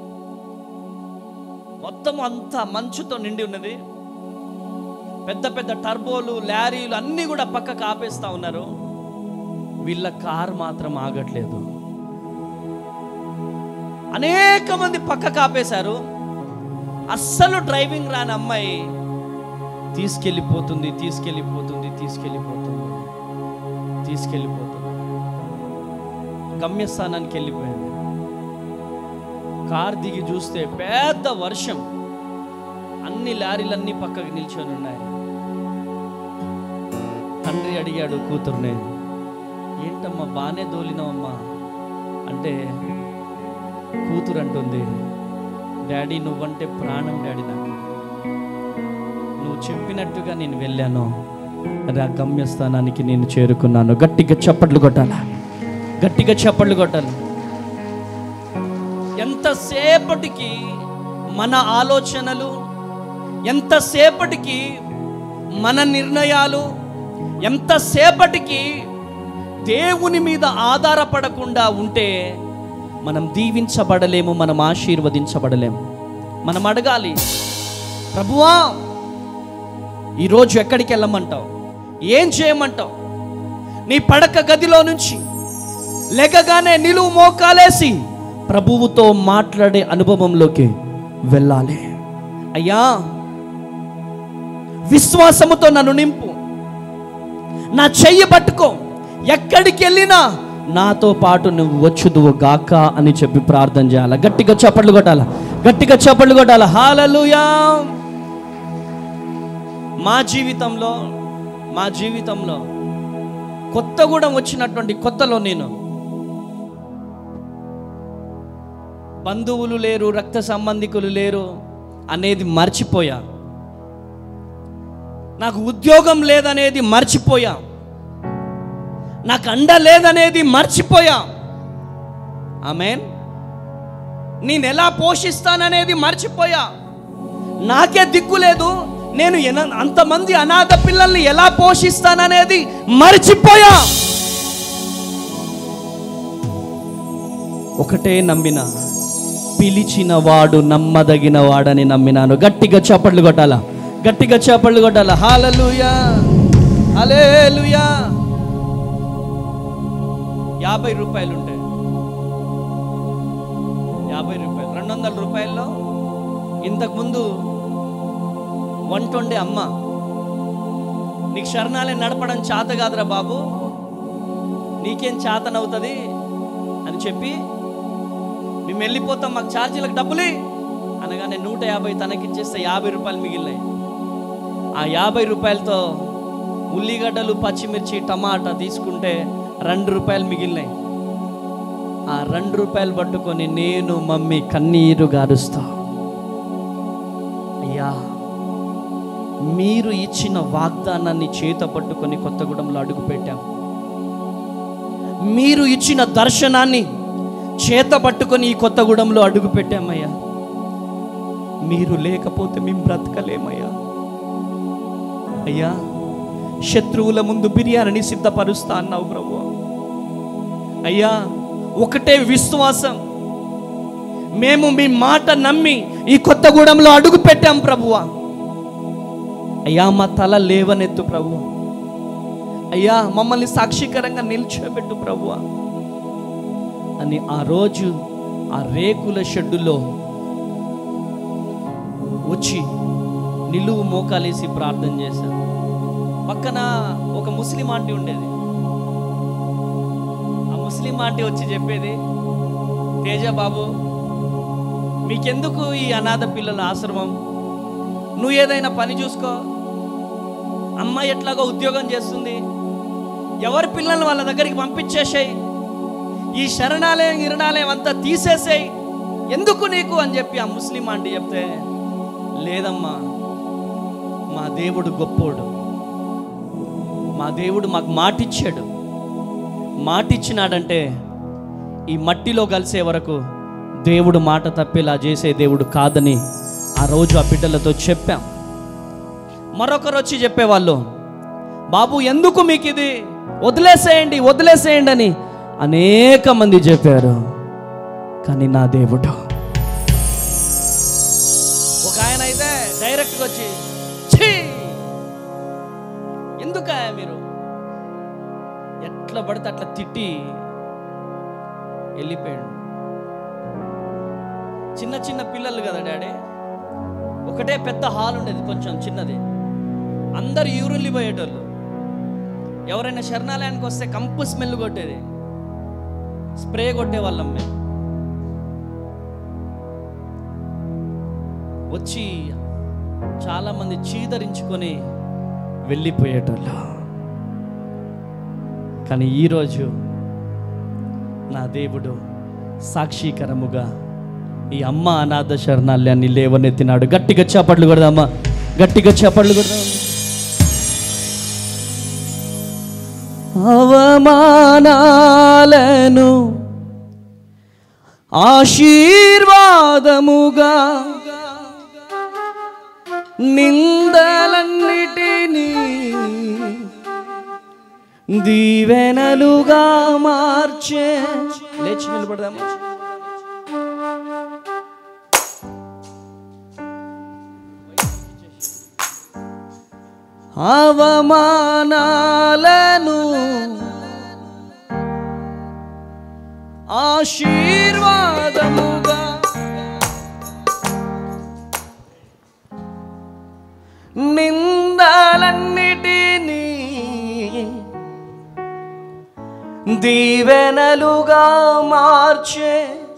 మొత్తం అంతా మంచుతో నిండి ఉన్నది. పెద్ద పెద్ద టర్బోలు, లారీలు అన్నీ కూడా పక్కకు ఆపేస్తూ ఉన్నారు. వీళ్ళ కారు మాత్రం ఆగట్లేదు. అనేక మంది పక్కకు ఆపేశారు. అస్సలు డ్రైవింగ్ రాని అమ్మాయి తీసుకెళ్ళిపోతుంది. గమ్యస్థానానికి వెళ్ళిపోయింది. కార్ దిగి చూస్తే పెద్ద వర్షం, అన్ని లారీలన్నీ పక్కకు నిల్చొని ఉన్నాయి. తండ్రి అడిగాడు కూతుర్నే, ఏంటమ్మా బాగానే దోలినావమ్మా అంటే, కూతురు అంటుంది, డాడీ నువ్వంటే ప్రాణం డాడీ నాకు. నువ్వు చెప్పినట్టుగా నేను వెళ్ళాను, అది ఆ గమ్యస్థానానికి నేను చేరుకున్నాను. గట్టిగా చప్పట్లు కొట్టాలి. ఎంతసేపటికి మన ఆలోచనలు, ఎంతసేపటికి మన నిర్ణయాలు, ఎంతసేపటికి దేవుని మీద ఆధారపడకుండా ఉంటే మనం దీవించబడలేము, మనం ఆశీర్వదించబడలేము. మనం అడగాలి, ప్రభువా ఈరోజు ఎక్కడికి వెళ్ళమంటావు, ఏం చేయమంటావు? నీ పడక గదిలో నుంచి లెగగానే నిలువు మోకాలేసి ప్రభువుతో మాట్లాడే అనుభవంలోకి వెళ్ళాలి. అయ్యా విశ్వాసముతో నన్ను నింపు, నా చెయ్యి పట్టుకో, ఎక్కడికి వెళ్ళినా నాతో పాటు నువ్వు వచ్చుదువు గాక అని చెప్పి ప్రార్థన చేయాలి. గట్టిగా చప్పట్లు కొట్టాలి, గట్టిగా చప్పట్లు కొట్టాలి. హల్లెలూయా. మా జీవితంలో కొత్తగూడెం వచ్చినటువంటి కొత్తలో నేను బంధువులు లేరు, రక్త సంబంధికులు లేరు అనేది మర్చిపోయా. నాకు ఉద్యోగం లేదనేది మర్చిపోయా. నాకు అండ లేదనేది మర్చిపోయా. ఆమేన్. నేను ఎలా పోషిస్తాననేది మర్చిపోయా. నాకే దిక్కు లేదు, నేను అంతమంది అనాథ పిల్లల్ని ఎలా పోషిస్తాననేది మర్చిపోయా. ఒకటే నమ్మినా, పిలిచిన వాడు నమ్మదగిన వాడని నమ్మినాను. గట్టిగా చప్పట్లు కొట్టాలా, గట్టిగా చప్పట్లు కొట్టాలా. హల్లెలూయా, హల్లెలూయా. 50 రూపాయలు ఉంటాయి, 50 రూపాయలు, 200 రూపాయల్లో ఇంతకుముందు వంట వండే అమ్మ, నీకు శరణాలయం నడపడం చేత కాదురా బాబు, నీకేం చేతనవుతుంది అని చెప్పి మేము వెళ్ళిపోతాం, మాకు ఛార్జీలకు డబ్బులు అనగానే 150 తనకిచ్చేస్తే 50 రూపాయలు మిగిలినాయి. ఆ 50 రూపాయలతో ఉల్లిగడ్డలు, పచ్చిమిర్చి, టమాటా తీసుకుంటే 2 రూపాయలు మిగిలినాయి. ఆ 2 రూపాయలు పట్టుకొని నేను మమ్మీ కన్నీరు గారుస్తా. అయ్యా, మీరు ఇచ్చిన వాగ్దానాన్ని చేత పట్టుకొని కొత్తగూడెంలో అడుగు పెట్టాం. మీరు ఇచ్చిన దర్శనాన్ని చేత పట్టుకొని ఈ కొత్తగూడెంలో అడుగు పెట్టామయ్యా. మీరు లేకపోతే మేము బ్రతకలేమయ్యా. అయ్యా, శత్రువుల ముందు బిర్యానీని సిద్ధపరుస్తా అన్నావు ప్రభు. అయ్యా, ఒకటే విశ్వాసం, మేము మీ మాట నమ్మి ఈ కొత్తగూడెంలో అడుగు పెట్టాం ప్రభువా. అయ్యా, మా తల లేవనెత్తు ప్రభు. అయ్యా, మమ్మల్ని సాక్షికరంగా నిల్చోబెట్టు ప్రభువా అని ఆ రోజు ఆ రేకుల షెడ్డులో వచ్చి నిలువు మోకాలేసి ప్రార్థన చేశాను. పక్కన ఒక ముస్లిం ఆంటీ ఉండేది. ఆ ముస్లిం ఆంటీ వచ్చి చెప్పేది, తేజ బాబు, మీకెందుకు ఈ అనాథ పిల్లల ఆశ్రమం, నువ్వు ఏదైనా పని చూసుకో, అమ్మాయి ఎట్లాగో ఉద్యోగం చేస్తుంది, ఎవరి పిల్లల్ని వాళ్ళ దగ్గరికి పంపించేసేయి, ఈ శరణాలయం అంతా తీసేసేయి, ఎందుకు నీకు అని చెప్పి ఆ ముస్లిం ఆంటీ చెప్తే, లేదమ్మా, మా దేవుడు గొప్పోడు, మా దేవుడు మాకు మాటిచ్చాడు, మాటిచ్చినాడంటే ఈ మట్టిలో కలిసే వరకు దేవుడు మాట తప్పేలా చేసే దేవుడు కాదని ఆ రోజు ఆ బిడ్డలతో చెప్పాం. మరొకరు వచ్చి చెప్పేవాళ్ళు, బాబు ఎందుకు మీకు ఇది, వదిలేసేయండి వదిలేసేయండి అని అనేక మంది చెప్పారు. కానీ నా దేవుడు, ఒక ఆయన అయితే డైరెక్ట్గా వచ్చి, ఛీ ఎందుకా మీరు, ఎట్లా పడితే అట్లా తిట్టి వెళ్ళిపోయాడు. చిన్న చిన్న పిల్లలు కదా డాడీ, ఒకటే పెద్ద హాల్ ఉండేది, కొంచెం చిన్నది, అందరు యూరిన్లు పోయేటోళ్ళు. ఎవరైనా శరణాలయానికి వస్తే కంపు స్మెల్ కొట్టేది, స్ప్రే కొట్టేవాళ్ళం మేము. వచ్చి చాలామంది చీదరించుకొని వెళ్ళిపోయేటోళ్ళు. కానీ ఈరోజు నా దేవుడు సాక్షీకరముగా ఈ అమ్మ అనాథ శరణాలయాన్ని లేవనెత్తినాడు. గట్టిగా చప్పట్లు కొడదామా, గట్టిగా చప్పట్లు కొడదాం. అవమానాలను ఆశీర్వాదముగా, నిందలన్నిటినీ దీవెనలుగా మార్చే. లేచి నిలబడదామా. అవమానాలను ఆశీర్వాదముగా, నిందలన్నిటినీ దీవెనలుగా మార్చే,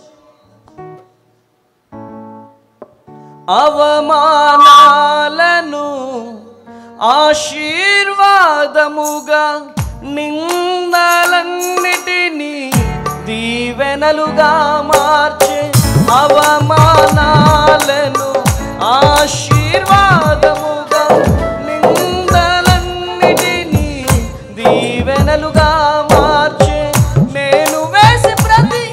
అవమానాలను ఆశీర్వాదముగా, నిందలన్నిటినీ దీవెనలుగా మార్చే, అవమానాలను ఆశీర్వాదముగా, నిందలన్నిటినీ దీవెనలుగా మార్చే, నేను వేసి ప్రతి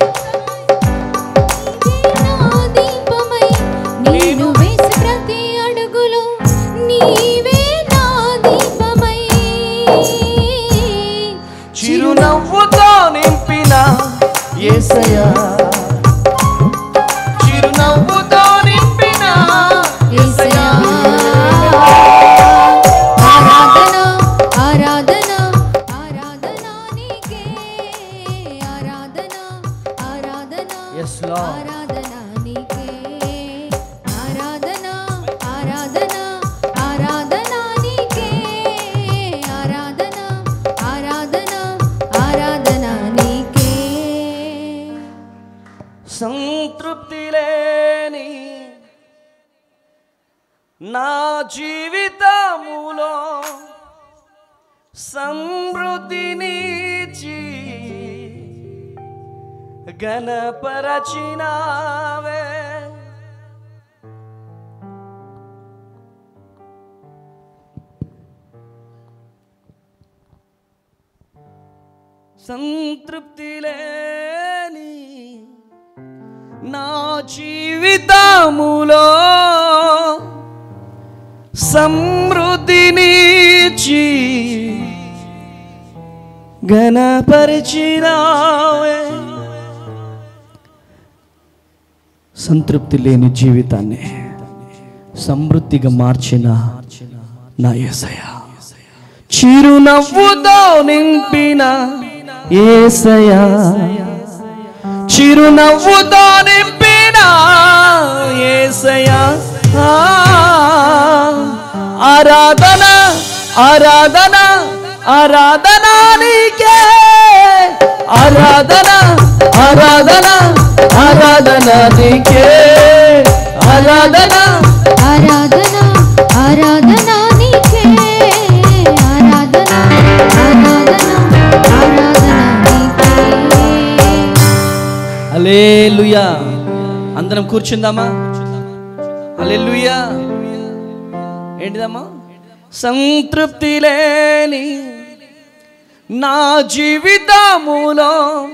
దీపమై నేను వేసి ప్రతి అడుగులో నీవే నా దీపమై, చిరునవ్వుతో నింపిన యేసయ్యా, చిరునవ్వుతో నింపిన యేసయ్యా, ఆరాధన ఆరాధన ఆరాధన నీకే, ఆరాధన ఆరాధన Yes, Lord. ఆరాధన నీకే, ఆరాధన ఆరాధన ఆరాధన నీకే, ఆరాధన ఆరాధన ఆరాధన నీకే. సంతృప్తి లేని నా జీవితములో సమృద్ధినిచ్చి ఘనపరచినావే, సంతృప్తి లేని నా జీవితములో సమృద్ధినిచ్చి ఘనపరిచినావే. సంతృప్తి లేని జీవితాన్ని సమృద్ధిగా మార్చిన నా యేసయ్య, చిరునవ్వుతో నింపిన యేసయ్య, చిరునవ్వుతో నింపిన యేసయ్య, ఆరాధన ఆరాధన ఆరాధన నీకే, ఆరాధన ఆరాధన ఆరాధన నీకే, ఆరాధన ఆరాధన ఆరాధన నీకే, ఆరాధన ఆరాధన ఆరాధన నీకే. హల్లెలూయా. అందరం కూర్చుందామా? హల్లెలూయా. ఏంటిదమ్మా? సంతృప్తి లేని నా జీవితములో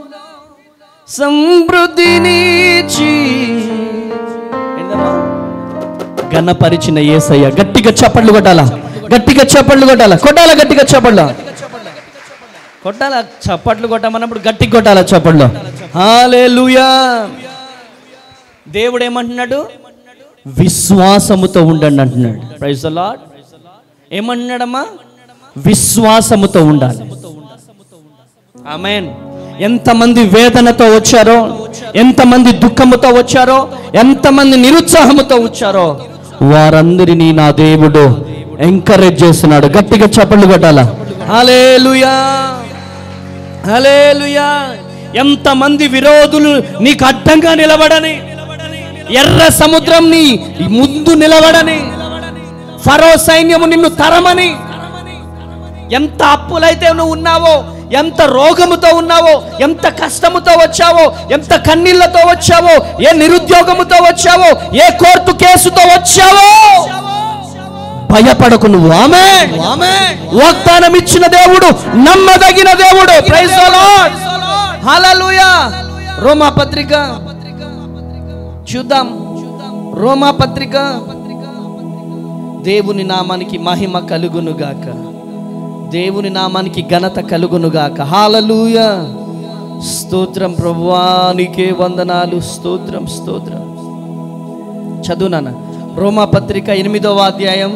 సమృద్ధినిచ్చి ఏంటమ్మా? ఘనపరిచిన యేసయ్య. గట్టిగా చప్పట్లు కొట్టాలా, గట్టిగా చప్పట్లు కొట్టాలా, కొట్టాలా గట్టిగా చప్పట్లు కొట్టాలా, చప్పట్లు కొట్టమన్నప్పుడు గట్టిగా కొట్టాలా చప్పట్లు. హల్లెలూయా. దేవుడు ఏమంటున్నాడు? విశ్వాసముతో ఉండండి అంటున్నాడు. Praise the lord. ఏమంటున్నాడమ్మా? విశ్వాసముతో ఉండాలి. ఆమేన్. ఎంతమంది వేదనతో వచ్చారో, ఎంతమంది దుఃఖముతో వచ్చారో, ఎంతమంది నిరుత్సాహముతో వచ్చారో, వారందరినీ నా దేవుడు ఎంకరేజ్ చేస్తున్నాడు. గట్టిగా చప్పట్లు కొట్టాలా. హల్లెలూయా, హల్లెలూయా. ఎంతమంది విరోధులు నీకు అడ్డంగా నిలబడని, ఎర్ర సముద్రం నీ ముందు నిలబడని, ఫరో సైన్యము నిన్ను తరమని, ఎంత అప్పులైతే నువ్వు ఉన్నావో, ఎంత రోగముతో ఉన్నావో, ఎంత కష్టముతో వచ్చావో, ఎంత కన్నీళ్లతో వచ్చావో, ఏ నిరుద్యోగముతో వచ్చావో, ఏ కోర్టు కేసుతో వచ్చావో, భయపడకు నువ్వు. ఆమేన్. వాగ్దానం ఇచ్చిన దేవుడు నమ్మదగిన దేవుడు. Praise the lord. హల్లెలూయా. రోమా పత్రిక చూద్దాం. రోమా పత్రిక. దేవుని నామానికి మహిమ కలుగునుగాక, దేవుని నామానికి ఘనత కలుగునుగాక. హల్లెలూయా. స్తోత్రం ప్రభువా, నీకే వందనాలు. స్తోత్రం స్తోత్రం. చదువు నాన్న. రోమా పత్రిక 8వ అధ్యాయం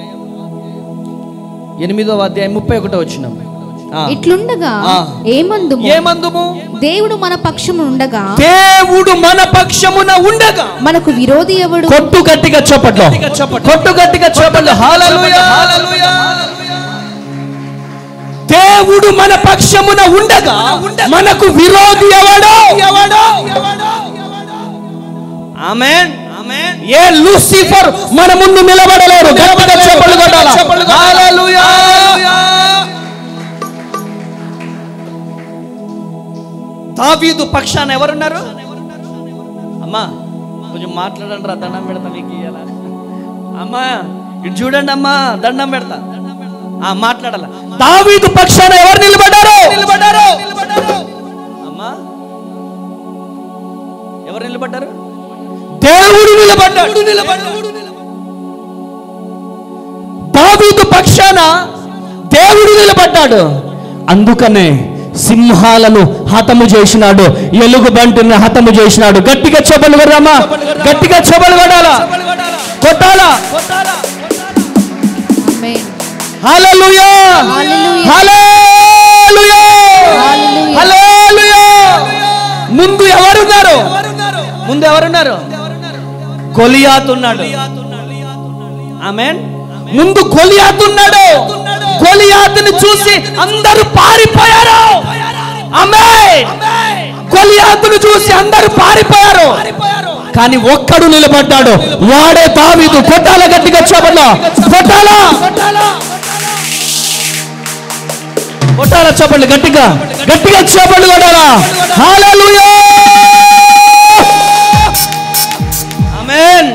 31వ వచనం. ఇట్లుండగా ఏమందుము? దేవుడు మన పక్షమున ఉండగా, దేవుడు మన పక్షమున ఉండగా మనకు విరోధి ఎవడు? కొట్టు గట్టిగా చప్పట్లు, కొట్టు గట్టిగా చప్పట్లు. హల్లెలూయా. దేవుడు మన పక్షమున ఉండగా మనకు విరోధి ఎవడో? ఆమేన్. ఏ లూసిఫర్ మన ముందు నిలబడలేరు. గట్టిగా చప్పట్లు కొట్టాలి. హల్లెలూయా. దావీదు పక్షాన ఎవరున్నారు? అమ్మా కొంచెం మాట్లాడండి రా, దండం పెడతా మీకు ఇయ్యాల. అమ్మా ఇటు చూడండి అమ్మా, దండం పెడతా. మాట్లాడాల. దావీదు పక్షాన ఎవరు నిలబడ్డారు? అమ్మా ఎవరు నిలబడ్డారు? దేవుడు నిలబడ్డాడు. దావీదు పక్షాన దేవుడు నిలబడ్డాడు. అందుకనే సింహాలను హతము చేసినాడు, ఎలుగుబంటిని హతము చేసినాడు. గట్టిగా చెబలు కొడదామా? గట్టిగా చెబలు కొట్టాలా? కొట్టాలా? హల్లెలూయా, హల్లెలూయా, హల్లెలూయా. ముందు ఎవరున్నారు? ముందు ఎవరున్నారు? గొలియాతు ఉన్నాడు. ఆమేన్. ముందు గొలియాతు ఉన్నాడు. గొలియాతుని చూసి అందరూ పారిపోయారు. ఆమేన్. గొలియాతుని చూసి అందరూ పారిపోయారు. కానీ ఒక్కడు నిలబడ్డాడు, వాడే దావీదు. కొట్టాల గట్టిగా చప్పట్లు. కొట్టాలా? కొట్టాల చప్పట్లు. గట్టిగా గట్టిగా చప్పట్లు కొట్టాలా? హల్లెలూయా. ఆమేన్.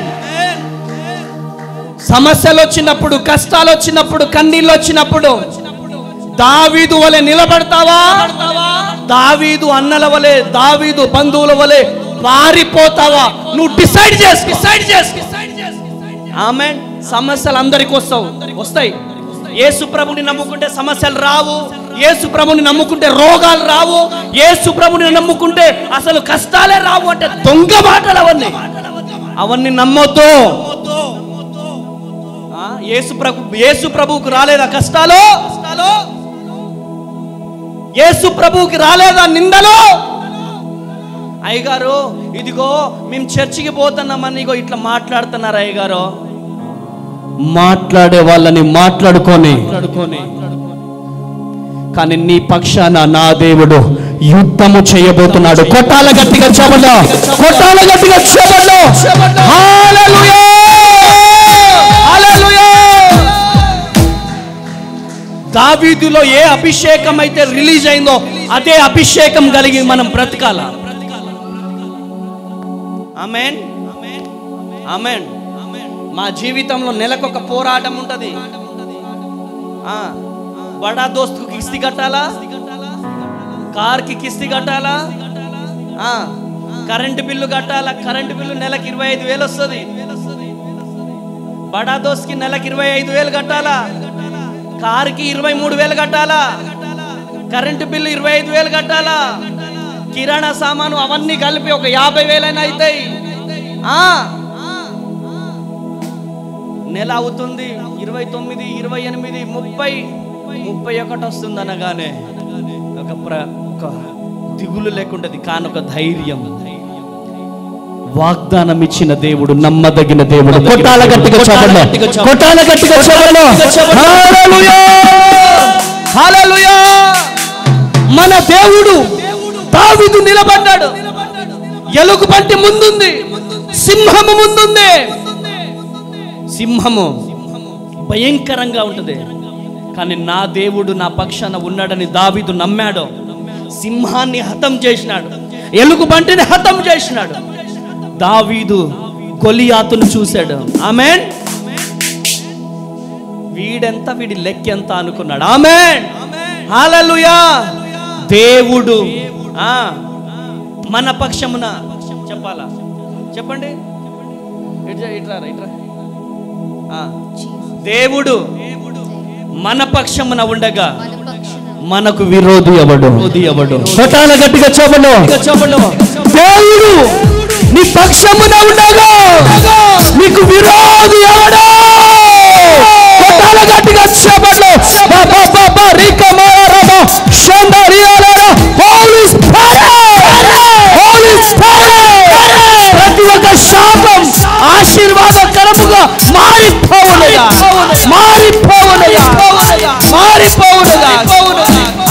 సమస్యలు వచ్చినప్పుడు, కష్టాలు వచ్చినప్పుడు, కన్నీళ్ళు వచ్చినప్పుడు దావీదు వలె నిలబడతావా? దావీదు అన్నల వలె, దావీదు బంధువుల వలె పారిపోతావా? నువ్వు డిసైడ్ చేసి. ఆమేన్. సమస్యలు అందరికి వస్తాయి. యేసు ప్రభుని నమ్ముకుంటే సమస్యలు రావు. యేసు ప్రభుని నమ్ముకుంటే రోగాలు రావు. యేసు ప్రభుని నమ్ముకుంటే అసలు కష్టాలే రావు. అంటే దొంగ మాటలు అవన్నీ నమ్మొద్దు. యేసు ప్రభువుకు రాలేదా కష్టాలు? యేసు ప్రభువుకి రాలేదా నిందలు? అయ్యగారు ఇదిగో మేము చర్చికి పోతున్నామని ఇగో ఇట్లా మాట్లాడుతున్నారు అయ్యగారు. మాట్లాడే వాళ్ళని మాట్లాడుకొని, కానీ నీ పక్షాన నా దేవుడు యుద్ధము చేయబోతున్నాడు. కొట్టాల గట్టిగా చప్పట్లు. కొట్టాల గట్టిగా చప్పట్లు. హల్లెలూయా, హల్లెలూయా. దావీదులో ఏ అభిషేకం అయితే రిలీజ్ అయిందో అదే అభిషేకం కలిగి మనం బ్రతకాల. ఆమేన్, ఆమేన్. మా జీవితంలో నెలకొక పోరాటం ఉంటది. బడా దోస్తుకు కిస్తీ కట్టాలా, కార్కి కిస్తీ కట్టాలా, కరెంటు బిల్లు కట్టాలా. కరెంటు బిల్లు నెలకి 25,000 వస్తుంది. బడా దోస్తుకి నెలకి 25,000 కట్టాలా. కార్కి 23,000 కట్టాలా. కరెంటు బిల్లు 25,000 కట్టాలా. కిరాణా సామాను అవన్నీ కలిపి ఒక 50,000 అయినా అవుతాయి. నెల అవుతుంది 29, 28, 30, 31 వస్తుంది అనగానే ఒక దిగులు లేకుంటది, కానీ ఒక ధైర్యం. వాగ్దానం ఇచ్చిన దేవుడు నమ్మదగిన దేవుడు. కొట్టాల గట్టిగా చప్పట్లు. కొట్టాల గట్టిగా చప్పట్లు. హల్లెలూయా, హల్లెలూయా. మన దేవుడు దావీదు నిలబడ్డాడు. ఎలుగుబంటి ముందుంది, సింహము ముందుంది. సింహము భయంకరంగా ఉంటుంది, కానీ నా దేవుడు నా పక్షాన ఉన్నాడని దావీదు నమ్మాడు. సింహాన్ని హతం చేసినాడు, ఎలుగుబంటిని హతం చేసినాడు. దావీదు గొలియాతును చూశాడు. ఆమేన్. వీడెంత, వీడి లెక్కెంత అనుకున్నాడు. ఆమేన్, హల్లెలూయా. దేవుడు మన పక్షమున చెప్పాలా? చెప్పండి. ఇట్రా. దేవుడు మన పక్షమున ఉండగా మనకు విరోధి ఎవడు? కొట్టాల గట్టిగా చెప్పండి. దేవుడు నీ పక్షమున ఉండగా నీకు విరోధి ఎవడు? కొట్టాల గట్టిగా చెప్పండి. ప్రతి ఒక్క శాపం ఆశీర్వాదకరముగా మారిపోవునగా.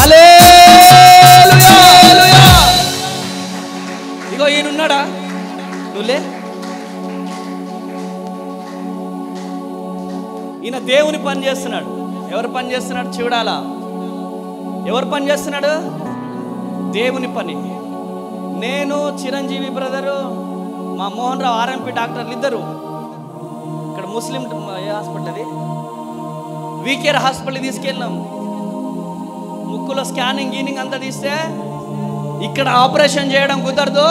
దేవుని పని చేస్తున్నాడు. ఎవరు పని చేస్తున్నాడు చూడాలా? ఎవరు పని చేస్తున్నాడు? దేవుని పని. నేను, చిరంజీవి బ్రదరు, మా మోహన్ రావు ఆర్ఎంపీ డాక్టర్లు ఇద్దరు ఇక్కడ ముస్లిం ఏ హాస్పిటల్ అది, వీకేర్ హాస్పిటల్ తీసుకెళ్ళినాం. ముక్కులో స్కానింగ్ గీనింగ్ అంతా తీస్తే ఇక్కడ ఆపరేషన్ చేయడం కుదరదు,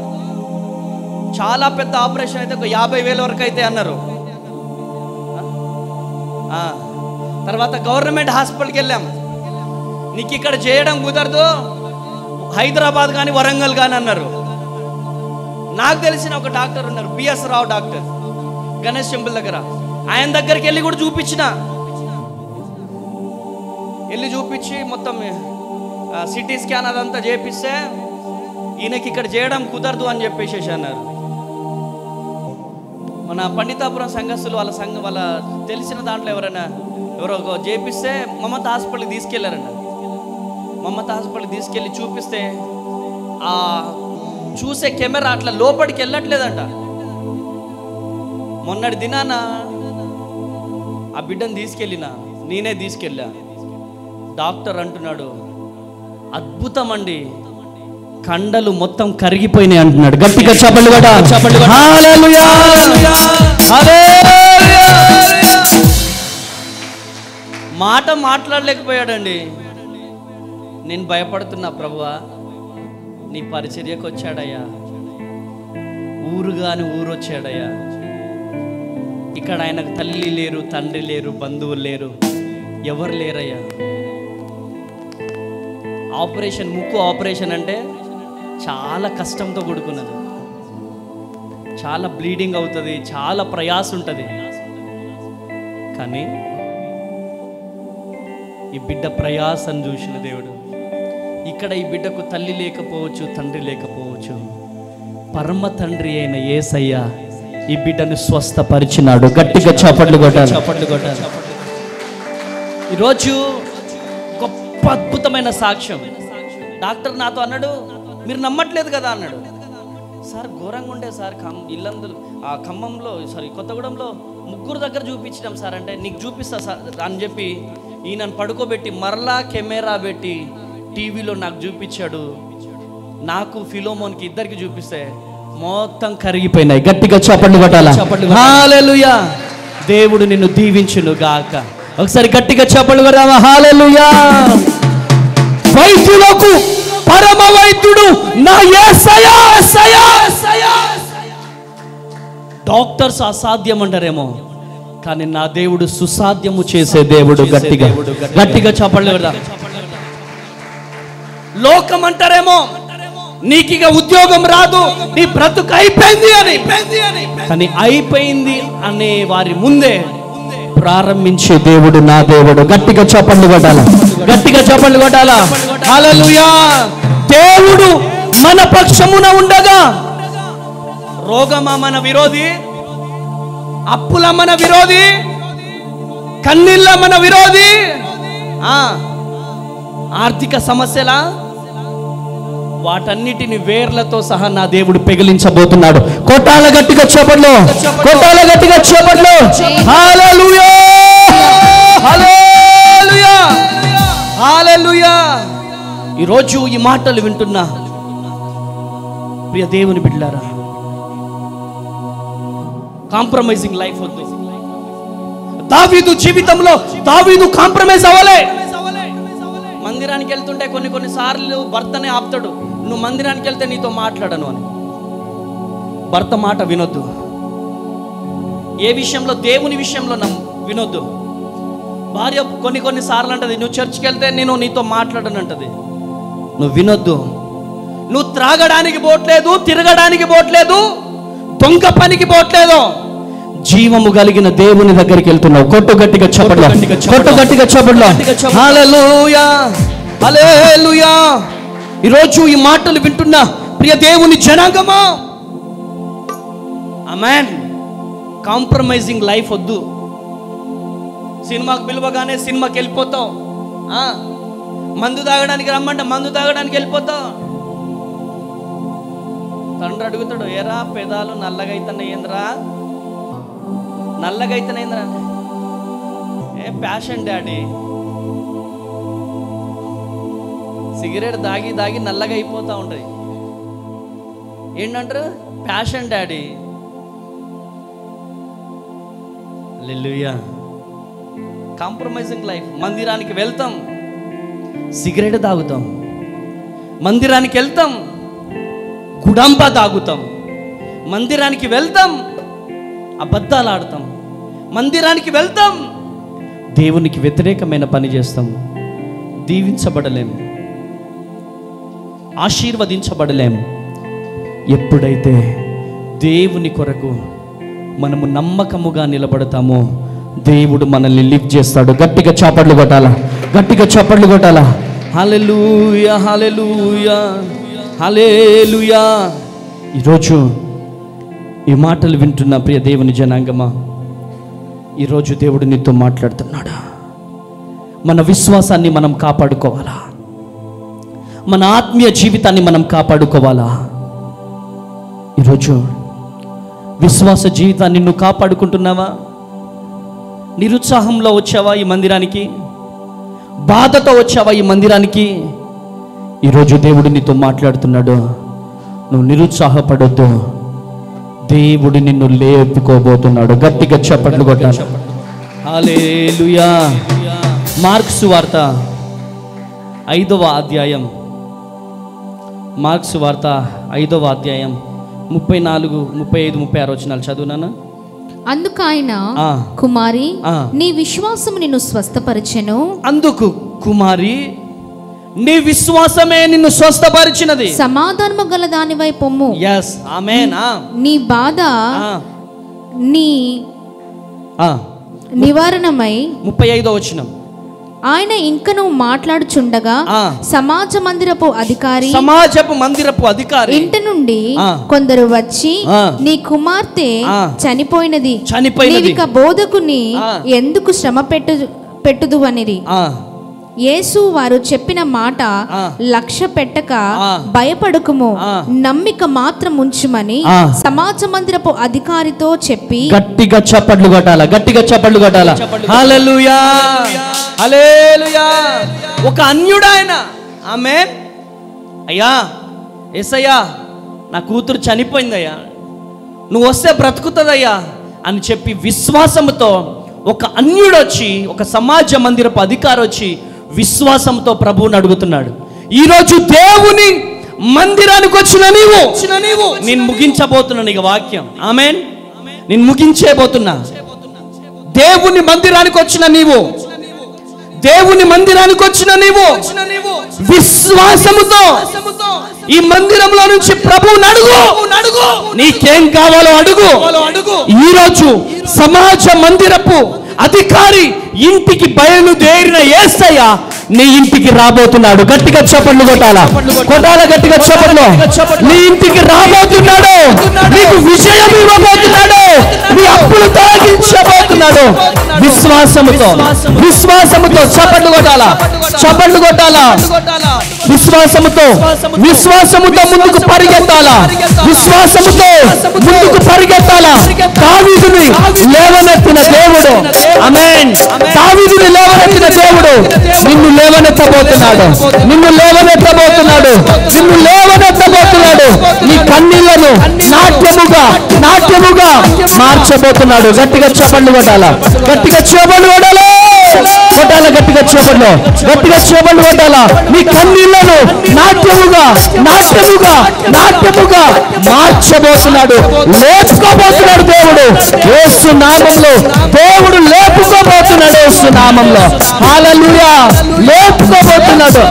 చాలా పెద్ద ఆపరేషన్ అయితే 50,000 వరకు అయితే అన్నారు. తర్వాత గవర్నమెంట్ హాస్పిటల్కి వెళ్ళాం, నీకు ఇక్కడ చేయడం కుదరదు, హైదరాబాద్ కానీ వరంగల్ కానీ అన్నారు. నాకు తెలిసిన ఒక డాక్టర్ ఉన్నారు, BS Rao doctor, Ganesh temple దగ్గర. ఆయన దగ్గరికి వెళ్ళి కూడా చూపించిన, వెళ్ళి చూపించి మొత్తం సిటీ స్కాన్ అదంతా చేపిస్తే ఈయనకి ఇక్కడ చేయడం కుదరదు అని చెప్పేసి అన్నారు. మన పండితాపురం సంఘస్థులు వాళ్ళ తెలిసిన దాంట్లో ఎవరో చేపిస్తే మమత హాస్పిటల్కి తీసుకెళ్లారంట. మమత హాస్పిటల్కి తీసుకెళ్ళి చూపిస్తే ఆ చూసే కెమెరా అట్లా లోపలికి వెళ్ళట్లేదంట. మొన్నటి దినాన ఆ బిడ్డను నేనే తీసుకెళ్ళా. డాక్టర్ అంటున్నాడు, అద్భుతం అండి, కండలు మొత్తం కరిగిపోయినాయి అంటున్నాడు. గట్టిగా చప్పట్లు కొట్టు. హల్లెలూయా, హల్లెలూయా. మాట మాట్లాడలేకపోయాడండి. నేను భయపడుతున్నా, ప్రభువా నీ పరిచర్యకు వచ్చాడయ్యా, ఊరుగాని ఊరు వచ్చాడయ్యా. ఇక్కడ ఆయనకు తల్లి లేరు, తండ్రి లేరు, బంధువులు లేరు, ఎవరు లేరయ్యా. ఆపరేషన్, ముక్కు ఆపరేషన్ అంటే చాలా కష్టంతో కూడుకున్నది, చాలా బ్లీడింగ్ అవుతుంది, చాలా ప్రయాస ఉంటుంది. కానీ ఈ బిడ్డ ప్రయాసను చూసిన దేవుడు, ఇక్కడ ఈ బిడ్డకు తల్లి లేకపోవచ్చు, తండ్రి లేకపోవచ్చు, పరమ తండ్రి అయిన యేసయ్య ఈ బిడ్డను స్వస్థపరిచినాడు. గట్టిగా చప్పట్లు కొట్టాలి. ఈరోజు గొప్ప అద్భుతమైన సాక్ష్యం. డాక్టర్ నాతో అన్నాడు, మీరు నమ్మట్లేదు కదా అన్నాడు. సార్ ఘోరంగా ఉండే సార్, ఇల్లందులో ఆ ఖమ్మంలో కొత్తగూడెంలో 3 దగ్గర చూపించినాం సార్. అంటే నీకు చూపిస్తా సార్ అని చెప్పి ఈయనను పడుకోబెట్టి మరలా కెమెరా పెట్టి టీవీలో నాకు చూపించాడు. నాకు ఫిలోమోన్కి ఇద్దరికి చూపిస్తే మొత్తం కరిగిపోయినాయి. గట్టిగా చప్పట్లు కొట్టాలా? హల్లెలూయా. దేవుడు నిన్ను దీవించును గాక. ఒకసారి గట్టిగా చప్పట్లు కొడదామా? హల్లెలూయా. వైద్యులకు పరమ వైద్యుడు నా యేసయ్య. డాక్టర్స్ అసాధ్యం అంటారేమో, కానీ నా దేవుడు సుసాధ్యము చేసే దేవుడు. గట్టిగా చప్పట్లు కొడదాం. లోకం అంటారేమో, నీకు ఇక ఉద్యోగం రాదు, నీ బ్రతుకు అయిపోయింది అని, కానీ అయిపోయింది అనే వారి ముందే ప్రారంభించే దేవుడు నా దేవుడు. గట్టిగా చప్పట్లు కొట్టాలా? గట్టిగా చప్పట్లు కొట్టాలా? హల్లెలూయా. దేవుడు మన పక్షమున ఉండగా రోగమా మన విరోధి, అప్పుల మన విరోధి, కన్నీళ్ళ మన విరోధి, ఆర్థిక సమస్యల, వాటన్నిటిని వేర్లతో సహా నా దేవుడు పెగిలించబోతున్నాడు. కొట్టాల గట్టిగా చప్పట్లు, కొట్టాల గట్టిగా చప్పట్లు. హల్లెలూయా, హల్లెలూయా, హల్లెలూయా. ఈరోజు ఈ మాటలు వింటున్నా ప్రియ దేవుని బిడ్డలారా, కాంప్రమైజింగ్ లైఫ్ వద్దు. దావీదు జీవితంలో దావీదు కాంప్రమైజ్ అవ్వలే. మందిరానికి వెళ్తుంటే కొన్ని సార్లు భర్తనే ఆపుతాడు, నువ్వు మందిరానికి వెళ్తే నీతో మాట్లాడను అని. భర్త మాట వినొద్దు. ఏ విషయంలో? దేవుని విషయంలో వినొద్దు. భార్య కొన్ని సార్లు అంటది, నువ్వు చర్చికి వెళ్తే నేను నీతో మాట్లాడను అంటది. నువ్వు వినొద్దు. నువ్వు త్రాగడానికి పోవట్లేదు, తిరగడానికి పోవట్లేదు, దొంగ పనికి పోవట్లేదు, జీవము కలిగిన దేవుని దగ్గరికి వెళ్తున్నావు. కొట్టు గట్టిగా చప్పట్లు, కొట్టు గట్టిగా చప్పట్లు. హల్లెలూయా, హల్లెలూయా. ఈరోజు ఈ మాటలు వింటున్నా ప్రియ దేవుని జనాంగమా, ఆమేన్. కాంప్రమైజింగ్ లైఫ్ వద్దు. సినిమాకు పిలవగానే సినిమాకి వెళ్ళిపోతావు, మందు తాగడానికి రమ్మంటే మందు తాగడానికి వెళ్ళిపోతావు. తండ్రి అడుగుతాడు, ఏరా పెదాలు నల్లగైతున్నాయి ఏంద్రా, నల్లగైతున్నాయింద్రా. ఏం ప్యాషన్ డాడీ, సిగరెట్ దాగి దాగి నల్లగా అయిపోతూ ఉంటుంది. ఏంటంటారు? Passion daddy. Hallelujah. Compromising life. మందిరానికి వెళ్తాం, సిగరెట్ తాగుతాం. మందిరానికి వెళ్తాం, గుడంబ తాగుతాం. మందిరానికి వెళ్తాం, అబద్ధాలు ఆడతాం. మందిరానికి వెళ్తాం, దేవునికి వ్యతిరేకమైన పని చేస్తాం. దీవించబడలేం, ఆశీర్వదించబడలేం. ఎప్పుడైతే దేవుని కొరకు మనము నమ్మకముగా నిలబడతామో దేవుడు మనల్ని లిఫ్ట్ చేస్తాడు. గట్టిగా చప్పట్లు కొట్టాలా, గట్టిగా చప్పట్లు కొట్టాలా. హల్లెలూయా, హల్లెలూయా, హల్లెలూయా. ఈరోజు ఈ మాటలు వింటున్న ప్రియ దేవుని జనాంగమా, ఈరోజు దేవుడు నీతో మాట్లాడుతున్నాడా? మన విశ్వాసాన్ని మనం కాపాడుకోవాలా? మన ఆత్మీయ జీవితాన్ని మనం కాపాడుకోవాలా? ఈరోజు విశ్వాస జీవితాన్ని నువ్వు కాపాడుకుంటున్నావా? నిరుత్సాహంలో వచ్చావా ఈ మందిరానికి? బాధతో వచ్చావా ఈ మందిరానికి? ఈరోజు దేవుడు నీతో మాట్లాడుతున్నాడు. నువ్వు నిరుత్సాహపడొద్దు, దేవుడు నిన్ను లేపుకోబోతున్నాడు. గట్టిగా చప్పట్లు కొట్టాలి. హల్లెలూయా. మార్క్సు వార్త 5వ అధ్యాయం, మార్క్సు వార్త 5వ అధ్యాయం 34, 35, 36 వచనాలు చదువునానా? అందుకు ఆయన, కుమారి, నీ విశ్వాసము నిన్ను స్వస్థపరిచెను. అందుకు కుమారి, నీ విశ్వాసమే నిన్ను స్వస్థపరిచినది. సమాధానము గల దానివై పొమ్ము. yes amen. నీ బాధ నీ నివారణమై. 35వ వచనం. ఆయన ఇంకను మాట్లాడుచుండగా సమాజ మందిరపు అధికారి ఇంటి నుండి కొందరు వచ్చి, నీ కుమార్తె చనిపోయినది, నీవిక బోధకుని ఎందుకు శ్రమ పెట్టుదు అనిరి. యేసు వారు చెప్పిన మాట లక్ష్య పెట్టక భయపడకుము, నమ్మిక మాత్రం ఉంచుమని సమాజ మందిరపు అధికారితో చెప్పి. గట్టిగా చప్పట్లు కొట్టాలా, గట్టిగా చప్పట్లు కొట్టాలా. హల్లెలూయా, హల్లెలూయా. ఒక అన్యుడాయన, ఆమేన్. అయ్యా యేసయ్యా, నా కూతురు చనిపోయిందయ్యా, నువ్వు వస్తే బ్రతుకుతుందయ్యా అని చెప్పి విశ్వాసంతో ఒక అన్యుడు వచ్చి, ఒక సమాజ మందిరపు అధికారి వచ్చి విశ్వాసంతో ప్రభువుని అడుగుతున్నాడు. ఈరోజు దేవుని మందిరానికి వచ్చిన నీవు, నేను ముగించబోతున్నాను ఇక వాక్యం. ఆమేన్. నేను ముగించేబోతున్నా. దేవుని మందిరానికి వచ్చిన నీవు, దేవుని మందిరానికి వచ్చిన నీవు విశ్వాసముతో ఈ మందిరంలో నుంచి ప్రభువుని అడుగు. నీకేం కావాలో అడుగు. ఈరోజు సమాజ మందిరపు అధికారి ఇంటికి బయలుదేరిన యేసయ్య నీ ఇంటికి రాబోతున్నాడు. గట్టిగా చప్పట్లు కొట్టాలా, కొట్టాల గట్టిగా చప్పట్లు. నీ ఇంటికి రాబోతున్నాడు, నీకు విజయం ఇవ్వబోతున్నాడు, నీ అప్పులు తొలగించబోతున్నాడు. విశ్వాసముతో, విశ్వాసముతో చప్పట్లు కొట్టాలా, చప్పట్లు కొట్టాలా. విశ్వాసముతో, విశ్వాసముతో ముందుకు పరిగెత్తాలా, విశ్వాసముతో ముందుకు పరిగెత్తాలా. దావీదుని లేవనెత్తిన దేవుడు, ఆమేన్. దావీదుని లేవనెత్తిన దేవుడు నిన్ను లేవనెత్తబోతున్నాడు, నిన్ను లేవనెత్తబోతున్నాడు, నిన్ను లేవనెత్తబోతున్నాడు. నీ కన్నీళ్లను నాట్యముగా మార్చబోతున్నాడు. గట్టిగా చప్పట్లు కొట్టాలా, గట్టిగా చప్పట్లు కొట్టాలా, కొట్టాల గట్టిగా చప్పట్లు, గట్టిగా చప్పట్లు కొట్టాలా. నీ కన్నీళ్లను నాట్యముగా మార్చబోతున్నాడు, లేపుకోబోతున్నాడు దేవుడు. యేసు నామములో దేవుడు లేపుకోబోతున్నాడు. యేసు నామములో హల్లెలూయా. లేపుకోబోతున్నాడు.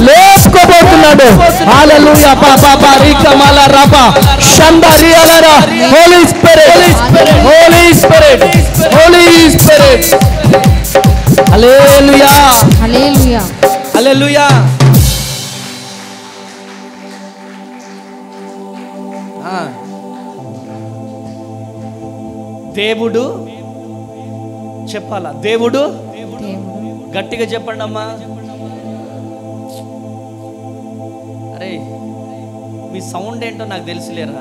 హల్లెలూయా. పాపా రికమల రబ షందరియలరా. Holy spirit, holy spirit, holy spirit. Hallelujah, hallelujah, hallelujah. దేవుడు చెప్పాలా, దేవుడు. గట్టిగా చెప్పండి అమ్మా. అరే మీ సౌండ్ ఏంటో నాకు తెలుసులేరా.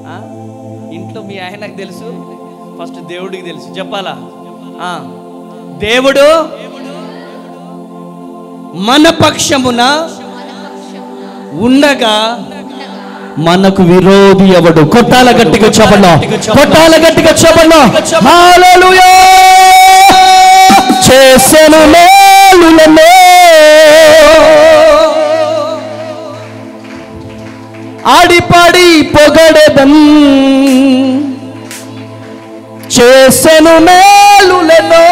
ఇంట్లో మీ ఆయనకు తెలుసు, ఫస్ట్ దేవుడికి తెలుసు. చెప్పాలా, దేవుడు మన పక్షమున ఉండగా మనకు విరోధి ఎవడు? కొట్టాల గట్టిగా చెప్పండి, కొట్టాల గట్టిగా చెప్పండి. హల్లెలూయా. చేసెను మేలులను ఆడిపాడి పొగడెదన్, చేసెను మేలులను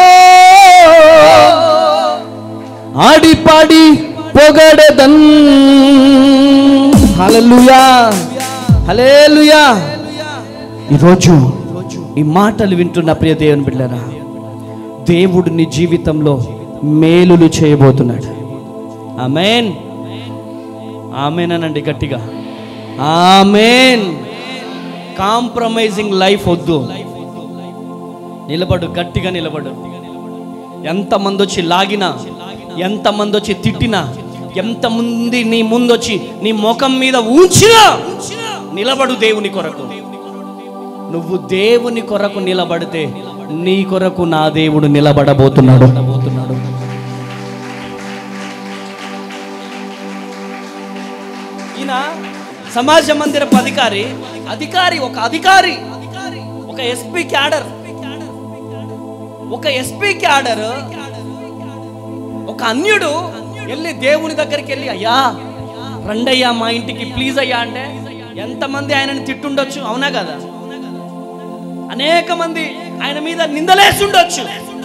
ఆడిపాడి పొగడెదన్. హల్లెలూయా, హల్లెలూయా. ఈరోజు ఈ మాటలు వింటున్న ప్రియ దేవుని బిడ్డలారా, దేవుడు నీ జీవితంలో మేలులు చేయబోతున్నాడు. ఆమేన్, ఆమేన్ అనండి గట్టిగా, ఆమేన్. కాంప్రమైజింగ్ లైఫ్ వద్దు. నిలబడు, గట్టిగా నిలబడు. ఎంతమంది వచ్చి లాగినా, ఎంతమంది వచ్చి తిట్టినా, ఎంతమంది నీ ముందొచ్చి నీ ముఖం మీద ఉంచినా నిలబడు దేవుని కొరకు. నువ్వు దేవుని కొరకు నిలబడితే నీ కొరకు నా దేవుడు నిలబడబోతున్నాడు. ఈయన సమాజ మందిరపు అధికారి, ఒక ఎస్పీ క్యాడర్, ఒక అన్యుడు వెళ్ళి దేవుని దగ్గరికి వెళ్ళి, అయ్యా రండయ్యా మా ఇంటికి ప్లీజ్ అయ్యా అంటే ఎంతమంది ఆయనని తిట్టుండొచ్చు, అవునా కదా? అనేక మంది ఆయన మీద నిందలేసి ఉండొచ్చు,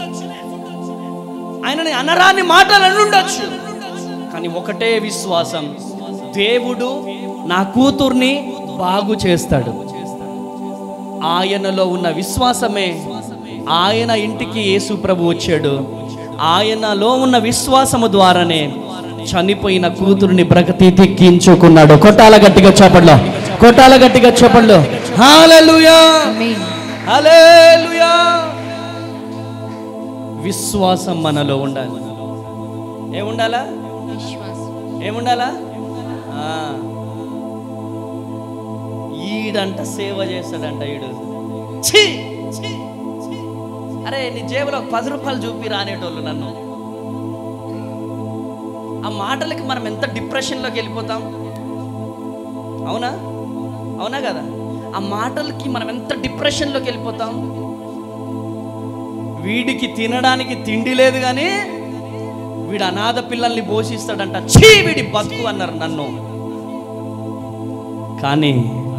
ఆయనని అనరాని మాటలు అనుండొచ్చు. కానీ ఒకటే విశ్వాసం, దేవుడు నా కూతుర్ని బాగు చేస్తాడు. ఆయనలో ఉన్న విశ్వాసమే ఆయన ఇంటికి యేసు ప్రభు వచ్చాడు. ఆయనలో ఉన్న విశ్వాసము ద్వారానే చనిపోయిన కూతురుని బ్రతికించుకున్నాడు. కొట్టాల గట్టిగా చెప్పండి, కొట్టాల గట్టిగా చెప్పండి. హల్లెలూయా, హల్లెలూయా. విశ్వాసం మనలో ఉండాలి. ఏముండాలా? ఏముండాలా? ఈడంట సేవ చేస్తాడంట. ఈడు అరే నీ జేబులో 10 రూపాయలు చూపి రానేటోళ్ళు నన్ను. ఆ మాటలకి మనం ఎంత డిప్రెషన్లోకి వెళ్ళిపోతాం, అవునా? అవునా కదా? ఆ మాటలకి మనం ఎంత డిప్రెషన్లోకి వెళ్ళిపోతాం. వీడికి తినడానికి తిండి లేదు కానీ వీడు అనాథ పిల్లల్ని పోషిస్తాడంట. ఛీ వీడి బతుకు అన్నారు నన్ను. కానీ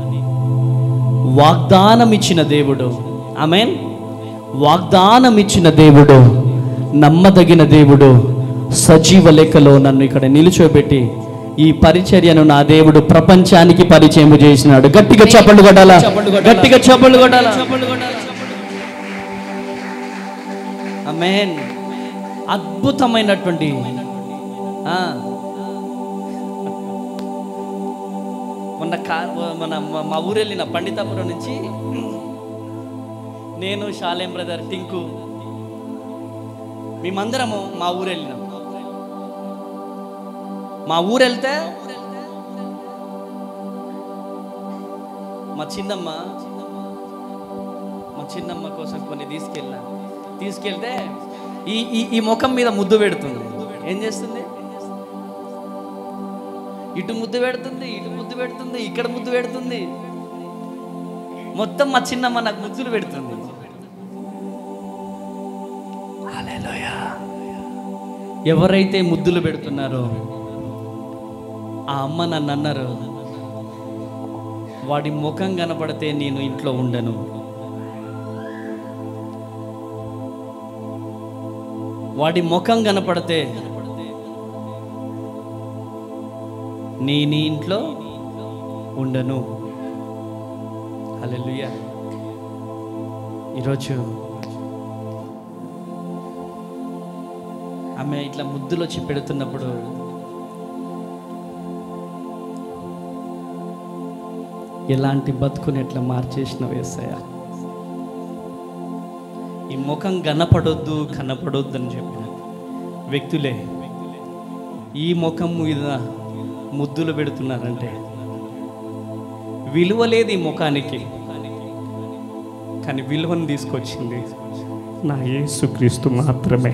వాగ్దానం ఇచ్చిన దేవుడు, ఆమేన్, వాగ్దానం ఇచ్చిన దేవుడు, నమ్మదగిన దేవుడు సజీవ లెక్కలో నన్ను ఇక్కడ నిలుచోబెట్టి ఈ పరిచర్యను నా దేవుడు ప్రపంచానికి పరిచయం చేసినాడు. గట్టిగా చప్పట్లు కొట్టాలా, గట్టిగా చప్పట్లు కొట్టాలా. ఆమేన్. అద్భుతమైనటువంటి మన మా ఊరు వెళ్ళిన పండితాపురం నుంచి నేను, షాలేం బ్రదర్, టింకు, మేమందరము మా ఊరు వెళ్ళినాం. మా ఊరు వెళ్తే మా చిన్నమ్మ కోసం కొన్ని తీసుకెళ్తే ఈ ముఖం మీద ముద్దు పెడుతుంది. ఏం చేస్తుంది? ఇటు ముద్దు పెడుతుంది, ఇటు ముద్దు పెడుతుంది, ఇక్కడ ముద్దు పెడుతుంది. మొత్తం మా చిన్నమ్మ నాకు ముద్దులు పెడుతుంది. హల్లెలూయా. ఎవరైతే ముద్దులు పెడుతున్నారో ఆ అమ్మ నన్ను అన్నారు, వాడి ముఖం కనపడితే నేను ఇంట్లో ఉండను. వాడి ముఖం కనపడితే నీ ఇంట్లో ఉండను. హల్లెలూయా. ఈరోజు ఆమె ఇట్లా ముద్దులు వచ్చి పెడుతున్నప్పుడు ఎలాంటి బతుకుని ఎట్లా మార్చేసినావు యేసయ్యా. ఈ ముఖం కనపడొద్దు అని చెప్పిన వ్యక్తులే ఈ ముఖం మీద ముద్దులు పెడుతున్నారంటే విలువ లేదు ఈ ముఖానికి, కానీ విలువను తీసుకొచ్చింది నా యేసుక్రీస్తు మాత్రమే.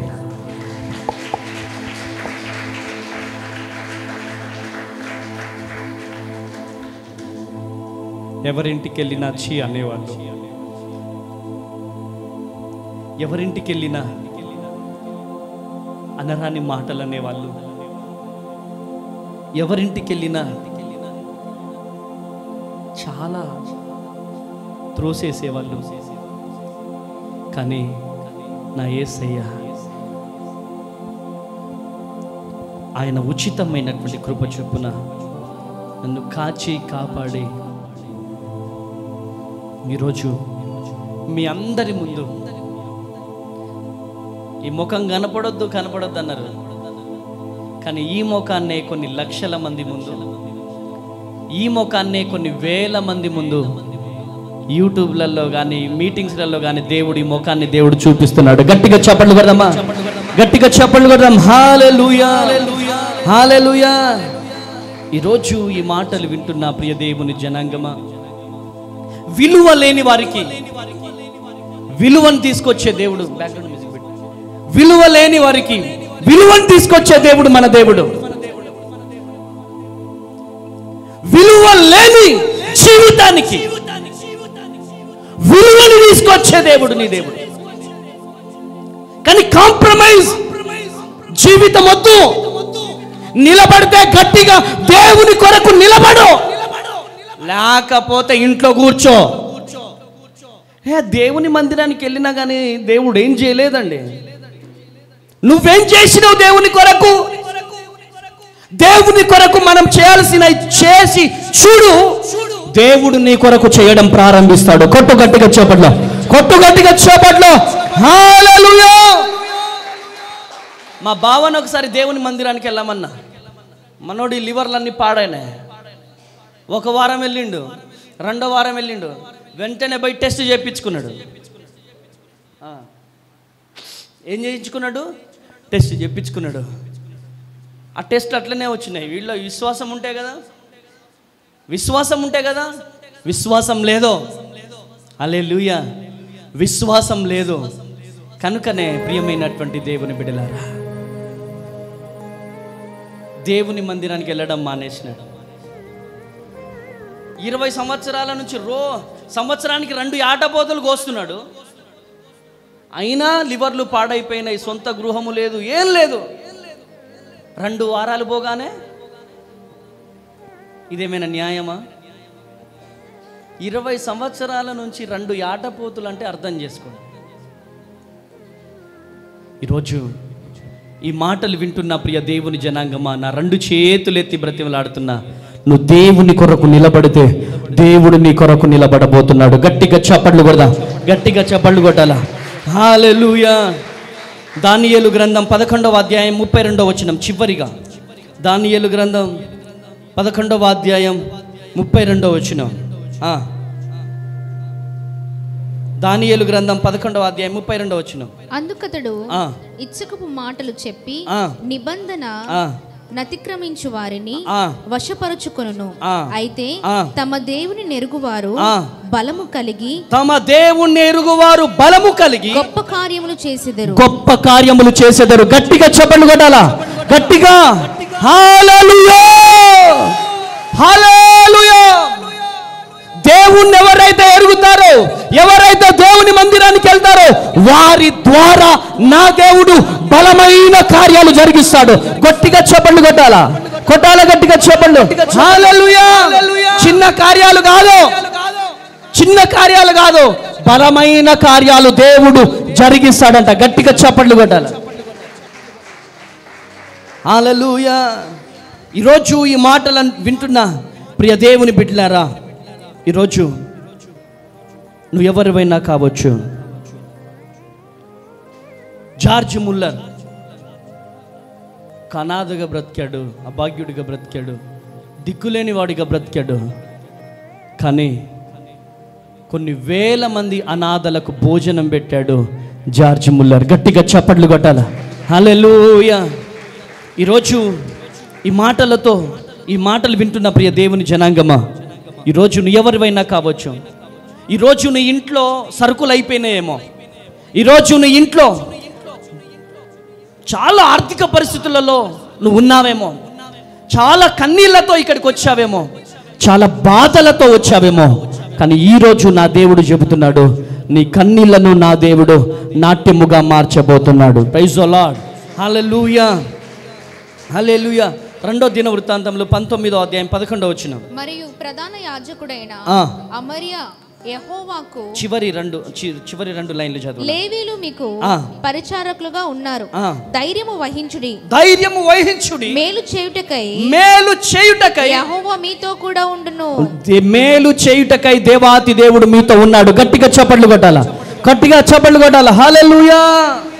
ఎవరింటికి వెళ్ళినా ఛీ అనేవాళ్ళు, ఎవరింటికి వెళ్ళినా అనరాని మాటలు అనేవాళ్ళు, ఎవరింటికి వెళ్ళినా చాలా త్రోసేసేవాళ్ళు. కానీ నా యేసయ్య ఆయన ఉచితమైనటువంటి కృప చొప్పున నన్ను కాచి కాపాడి ఈరోజు మీ అందరి ముందు, ఈ ముఖం కనపడొద్దు అన్నారు, కానీ ఈ ముఖాన్నే కొన్ని లక్షల మంది ముందు, ఈ ముఖాన్నే కొన్ని వేల మంది ముందు యూట్యూబ్లలో కానీ మీటింగ్స్లలో కానీ దేవుడు ఈ ముఖాన్ని దేవుడు చూపిస్తున్నాడు. గట్టిగా చప్పట్లు కొడదామా, గట్టిగా చప్పట్లు కొడదాం. హల్లెలూయా, హల్లెలూయా. ఈరోజు ఈ మాటలు వింటున్న ప్రియ దేవుని జనాంగమా, విలువ లేని వారికి విలువను తీసుకొచ్చే దేవుడు, బ్యాక్గ్రౌండ్ మ్యూజిక్ పెట్టు, విలువ లేని వారికి విలువను తీసుకొచ్చే దేవుడు మన దేవుడు. విలువ లేని జీవితానికి విలువను తీసుకొచ్చే దేవుడు నీ దేవుడు. కానీ కాంప్రమైజ్ జీవితం వద్దు. నిలబడితే గట్టిగా దేవుని కొరకు నిలబడు, లేకపోతే ఇంట్లో కూర్చో. దేవుని మందిరానికి వెళ్ళినా కానీ దేవుడు ఏం చేయలేదండి. నువ్వేం చేసినావు దేవుని కొరకు? దేవుని కొరకు మనం చేయాల్సిన చేసి చూడు, దేవుడు నీ కొరకు చేయడం ప్రారంభిస్తాడు. కొట్టు గట్టిగా చేపట్లో, కొట్టు గట్టిగా చేపట్లో. హల్లెలూయా. మా బావను ఒకసారి దేవుని మందిరానికి వెళ్ళామన్నా, మనోడి లివర్లన్నీ పాడైనాయి. ఒక వారం వెళ్ళిండు, రెండో వారం వెళ్ళిండు, వెంటనే పోయి టెస్ట్ చేయించుకున్నాడు. ఏం చేయించుకున్నాడు? టెస్ట్ చేయించుకున్నాడు. ఆ టెస్ట్ అట్లనే వచ్చినాయి. వీళ్ళ విశ్వాసం ఉంటే కదా, విశ్వాసం ఉంటే కదా. విశ్వాసం లేదో, హల్లెలూయా, విశ్వాసం లేదు. కనుకనే ప్రియమైనటువంటి దేవుని బిడ్డలారా, దేవుని మందిరానికి వెళ్ళడం మానేసినాడు. 20 సంవత్సరాల నుంచి సంవత్సరానికి 2 ఆటపోతలు కోస్తున్నాడు. అయినా లివర్లు పాడైపోయినాయి, సొంత గృహము లేదు, ఏం లేదు. 2 వారాలు పోగానే ఇదేమైనా న్యాయమా? 20 సంవత్సరాల నుంచి 2 ఆటపోతులు అంటే అర్థం చేసుకోండి. ఈరోజు ఈ మాటలు వింటున్న ప్రియ దేవుని జనాంగమా, నా 2 చేతులెత్తి బ్రతిమలాడుతున్నా, నువ్వు దేవుని కొరకు నిలబడితే దేవుడు నీ కొరకు నిలబడబోతున్నాడు. గట్టిగా చప్పట్లు కొడదా, గట్టిగా చప్పట్లు కొట్టాలా. హల్లెలూయా. దానియేలు గ్రంథం 11వ అధ్యాయం 32వ వచనం చివరిగా. దానియేలు గ్రంథం 11వ అధ్యాయం 32వ వచనం. దానియేలు గ్రంథం 11వ అధ్యాయం 32వ వచనం. అందుకతడు ఇచ్చకపు మాటలు చెప్పి నిబంధన నతిక్రమించు వారిని వశపరుచుకొనును. అయితే తమ దేవుని నెరుగువారు బలము కలిగి, తమ దేవుని ఎరుగువారు బలము కలిగి గొప్ప కార్యములు చేసెదరు, గొప్ప కార్యములు చేసెదరు. గట్టిగా చప్పట్లు కొట్టాలా, గట్టిగా. హల్లెలూయా, హల్లెలూయా. దేవుణ్ణి ఎవరైతే ఎరుగుతారో, ఎవరైతే దేవుని మందిరానికి వెళ్తారో, వారి ద్వారా నా దేవుడు బలమైన కార్యాలు జరిగిస్తాడు. గట్టిగా చప్పట్లు కొట్టాలా, కొట్టాలా, గట్టిగా చప్పట్లు. హల్లెలూయా. చిన్న కార్యాలు కాదు, చిన్న కార్యాలు కాదు, బలమైన కార్యాలు దేవుడు జరిగిస్తాడంట. గట్టిగా చప్పట్లు కొట్టాలి. హల్లెలూయా. ఈరోజు ఈ మాటలను వింటున్న ప్రియ దేవుని బిడ్డలారా, ఈరోజు నువ్వు ఎవరివైనా కావచ్చు. జార్జ్ ముల్లర్ అనాథగా బ్రతికాడు, అభాగ్యుడిగా బ్రతికాడు, దిక్కులేని వాడిగా బ్రతికాడు. కానీ కొన్ని వేల మంది అనాథలకు భోజనం పెట్టాడు జార్జ్ ముల్లర్. గట్టిగా చప్పట్లు కొట్టాల. హల్లెలూయా. ఈరోజు ఈ మాటలతో, ఈ మాటలు వింటున్న ప్రియ దేవుని జనాంగమా, ఈరోజు నువ్వు ఎవరివైనా కావచ్చు. ఈరోజు నీ ఇంట్లో సరుకులు అయిపోయినాయేమో, ఈరోజు నీ ఇంట్లో చాలా ఆర్థిక పరిస్థితులలో నువ్వు ఉన్నావేమో, చాలా కన్నీళ్లతో ఇక్కడికి వచ్చావేమో, చాలా బాధలతో వచ్చావేమో. కానీ ఈరోజు నా దేవుడు చెబుతున్నాడు, నీ కన్నీళ్లను నా దేవుడు నాట్యముగా మార్చబోతున్నాడు. Praise the lord. Hallelujah, hallelujah. 2వ దినవృత్తాంతంలో 19వ అధ్యాయం 11వ వచనం. మరియు ప్రధాన యాజకుడైన అమర్యా యెహోవాకు చివరి రెండు లైన్లు చదువు. లేవీలు మీకు పరిచారకులుగా ఉన్నారు, ధైర్యము వహించుడి, మేలు చేయుటకై యెహోవా మీతో కూడా ఉండును. మేలు చేయుటకై దేవాతి దేవుడు మీతో ఉన్నాడు. గట్టిగా చప్పట్లు కొట్టాలా, గట్టిగా చప్పట్లు కొట్టాలా. హల్లెలూయా.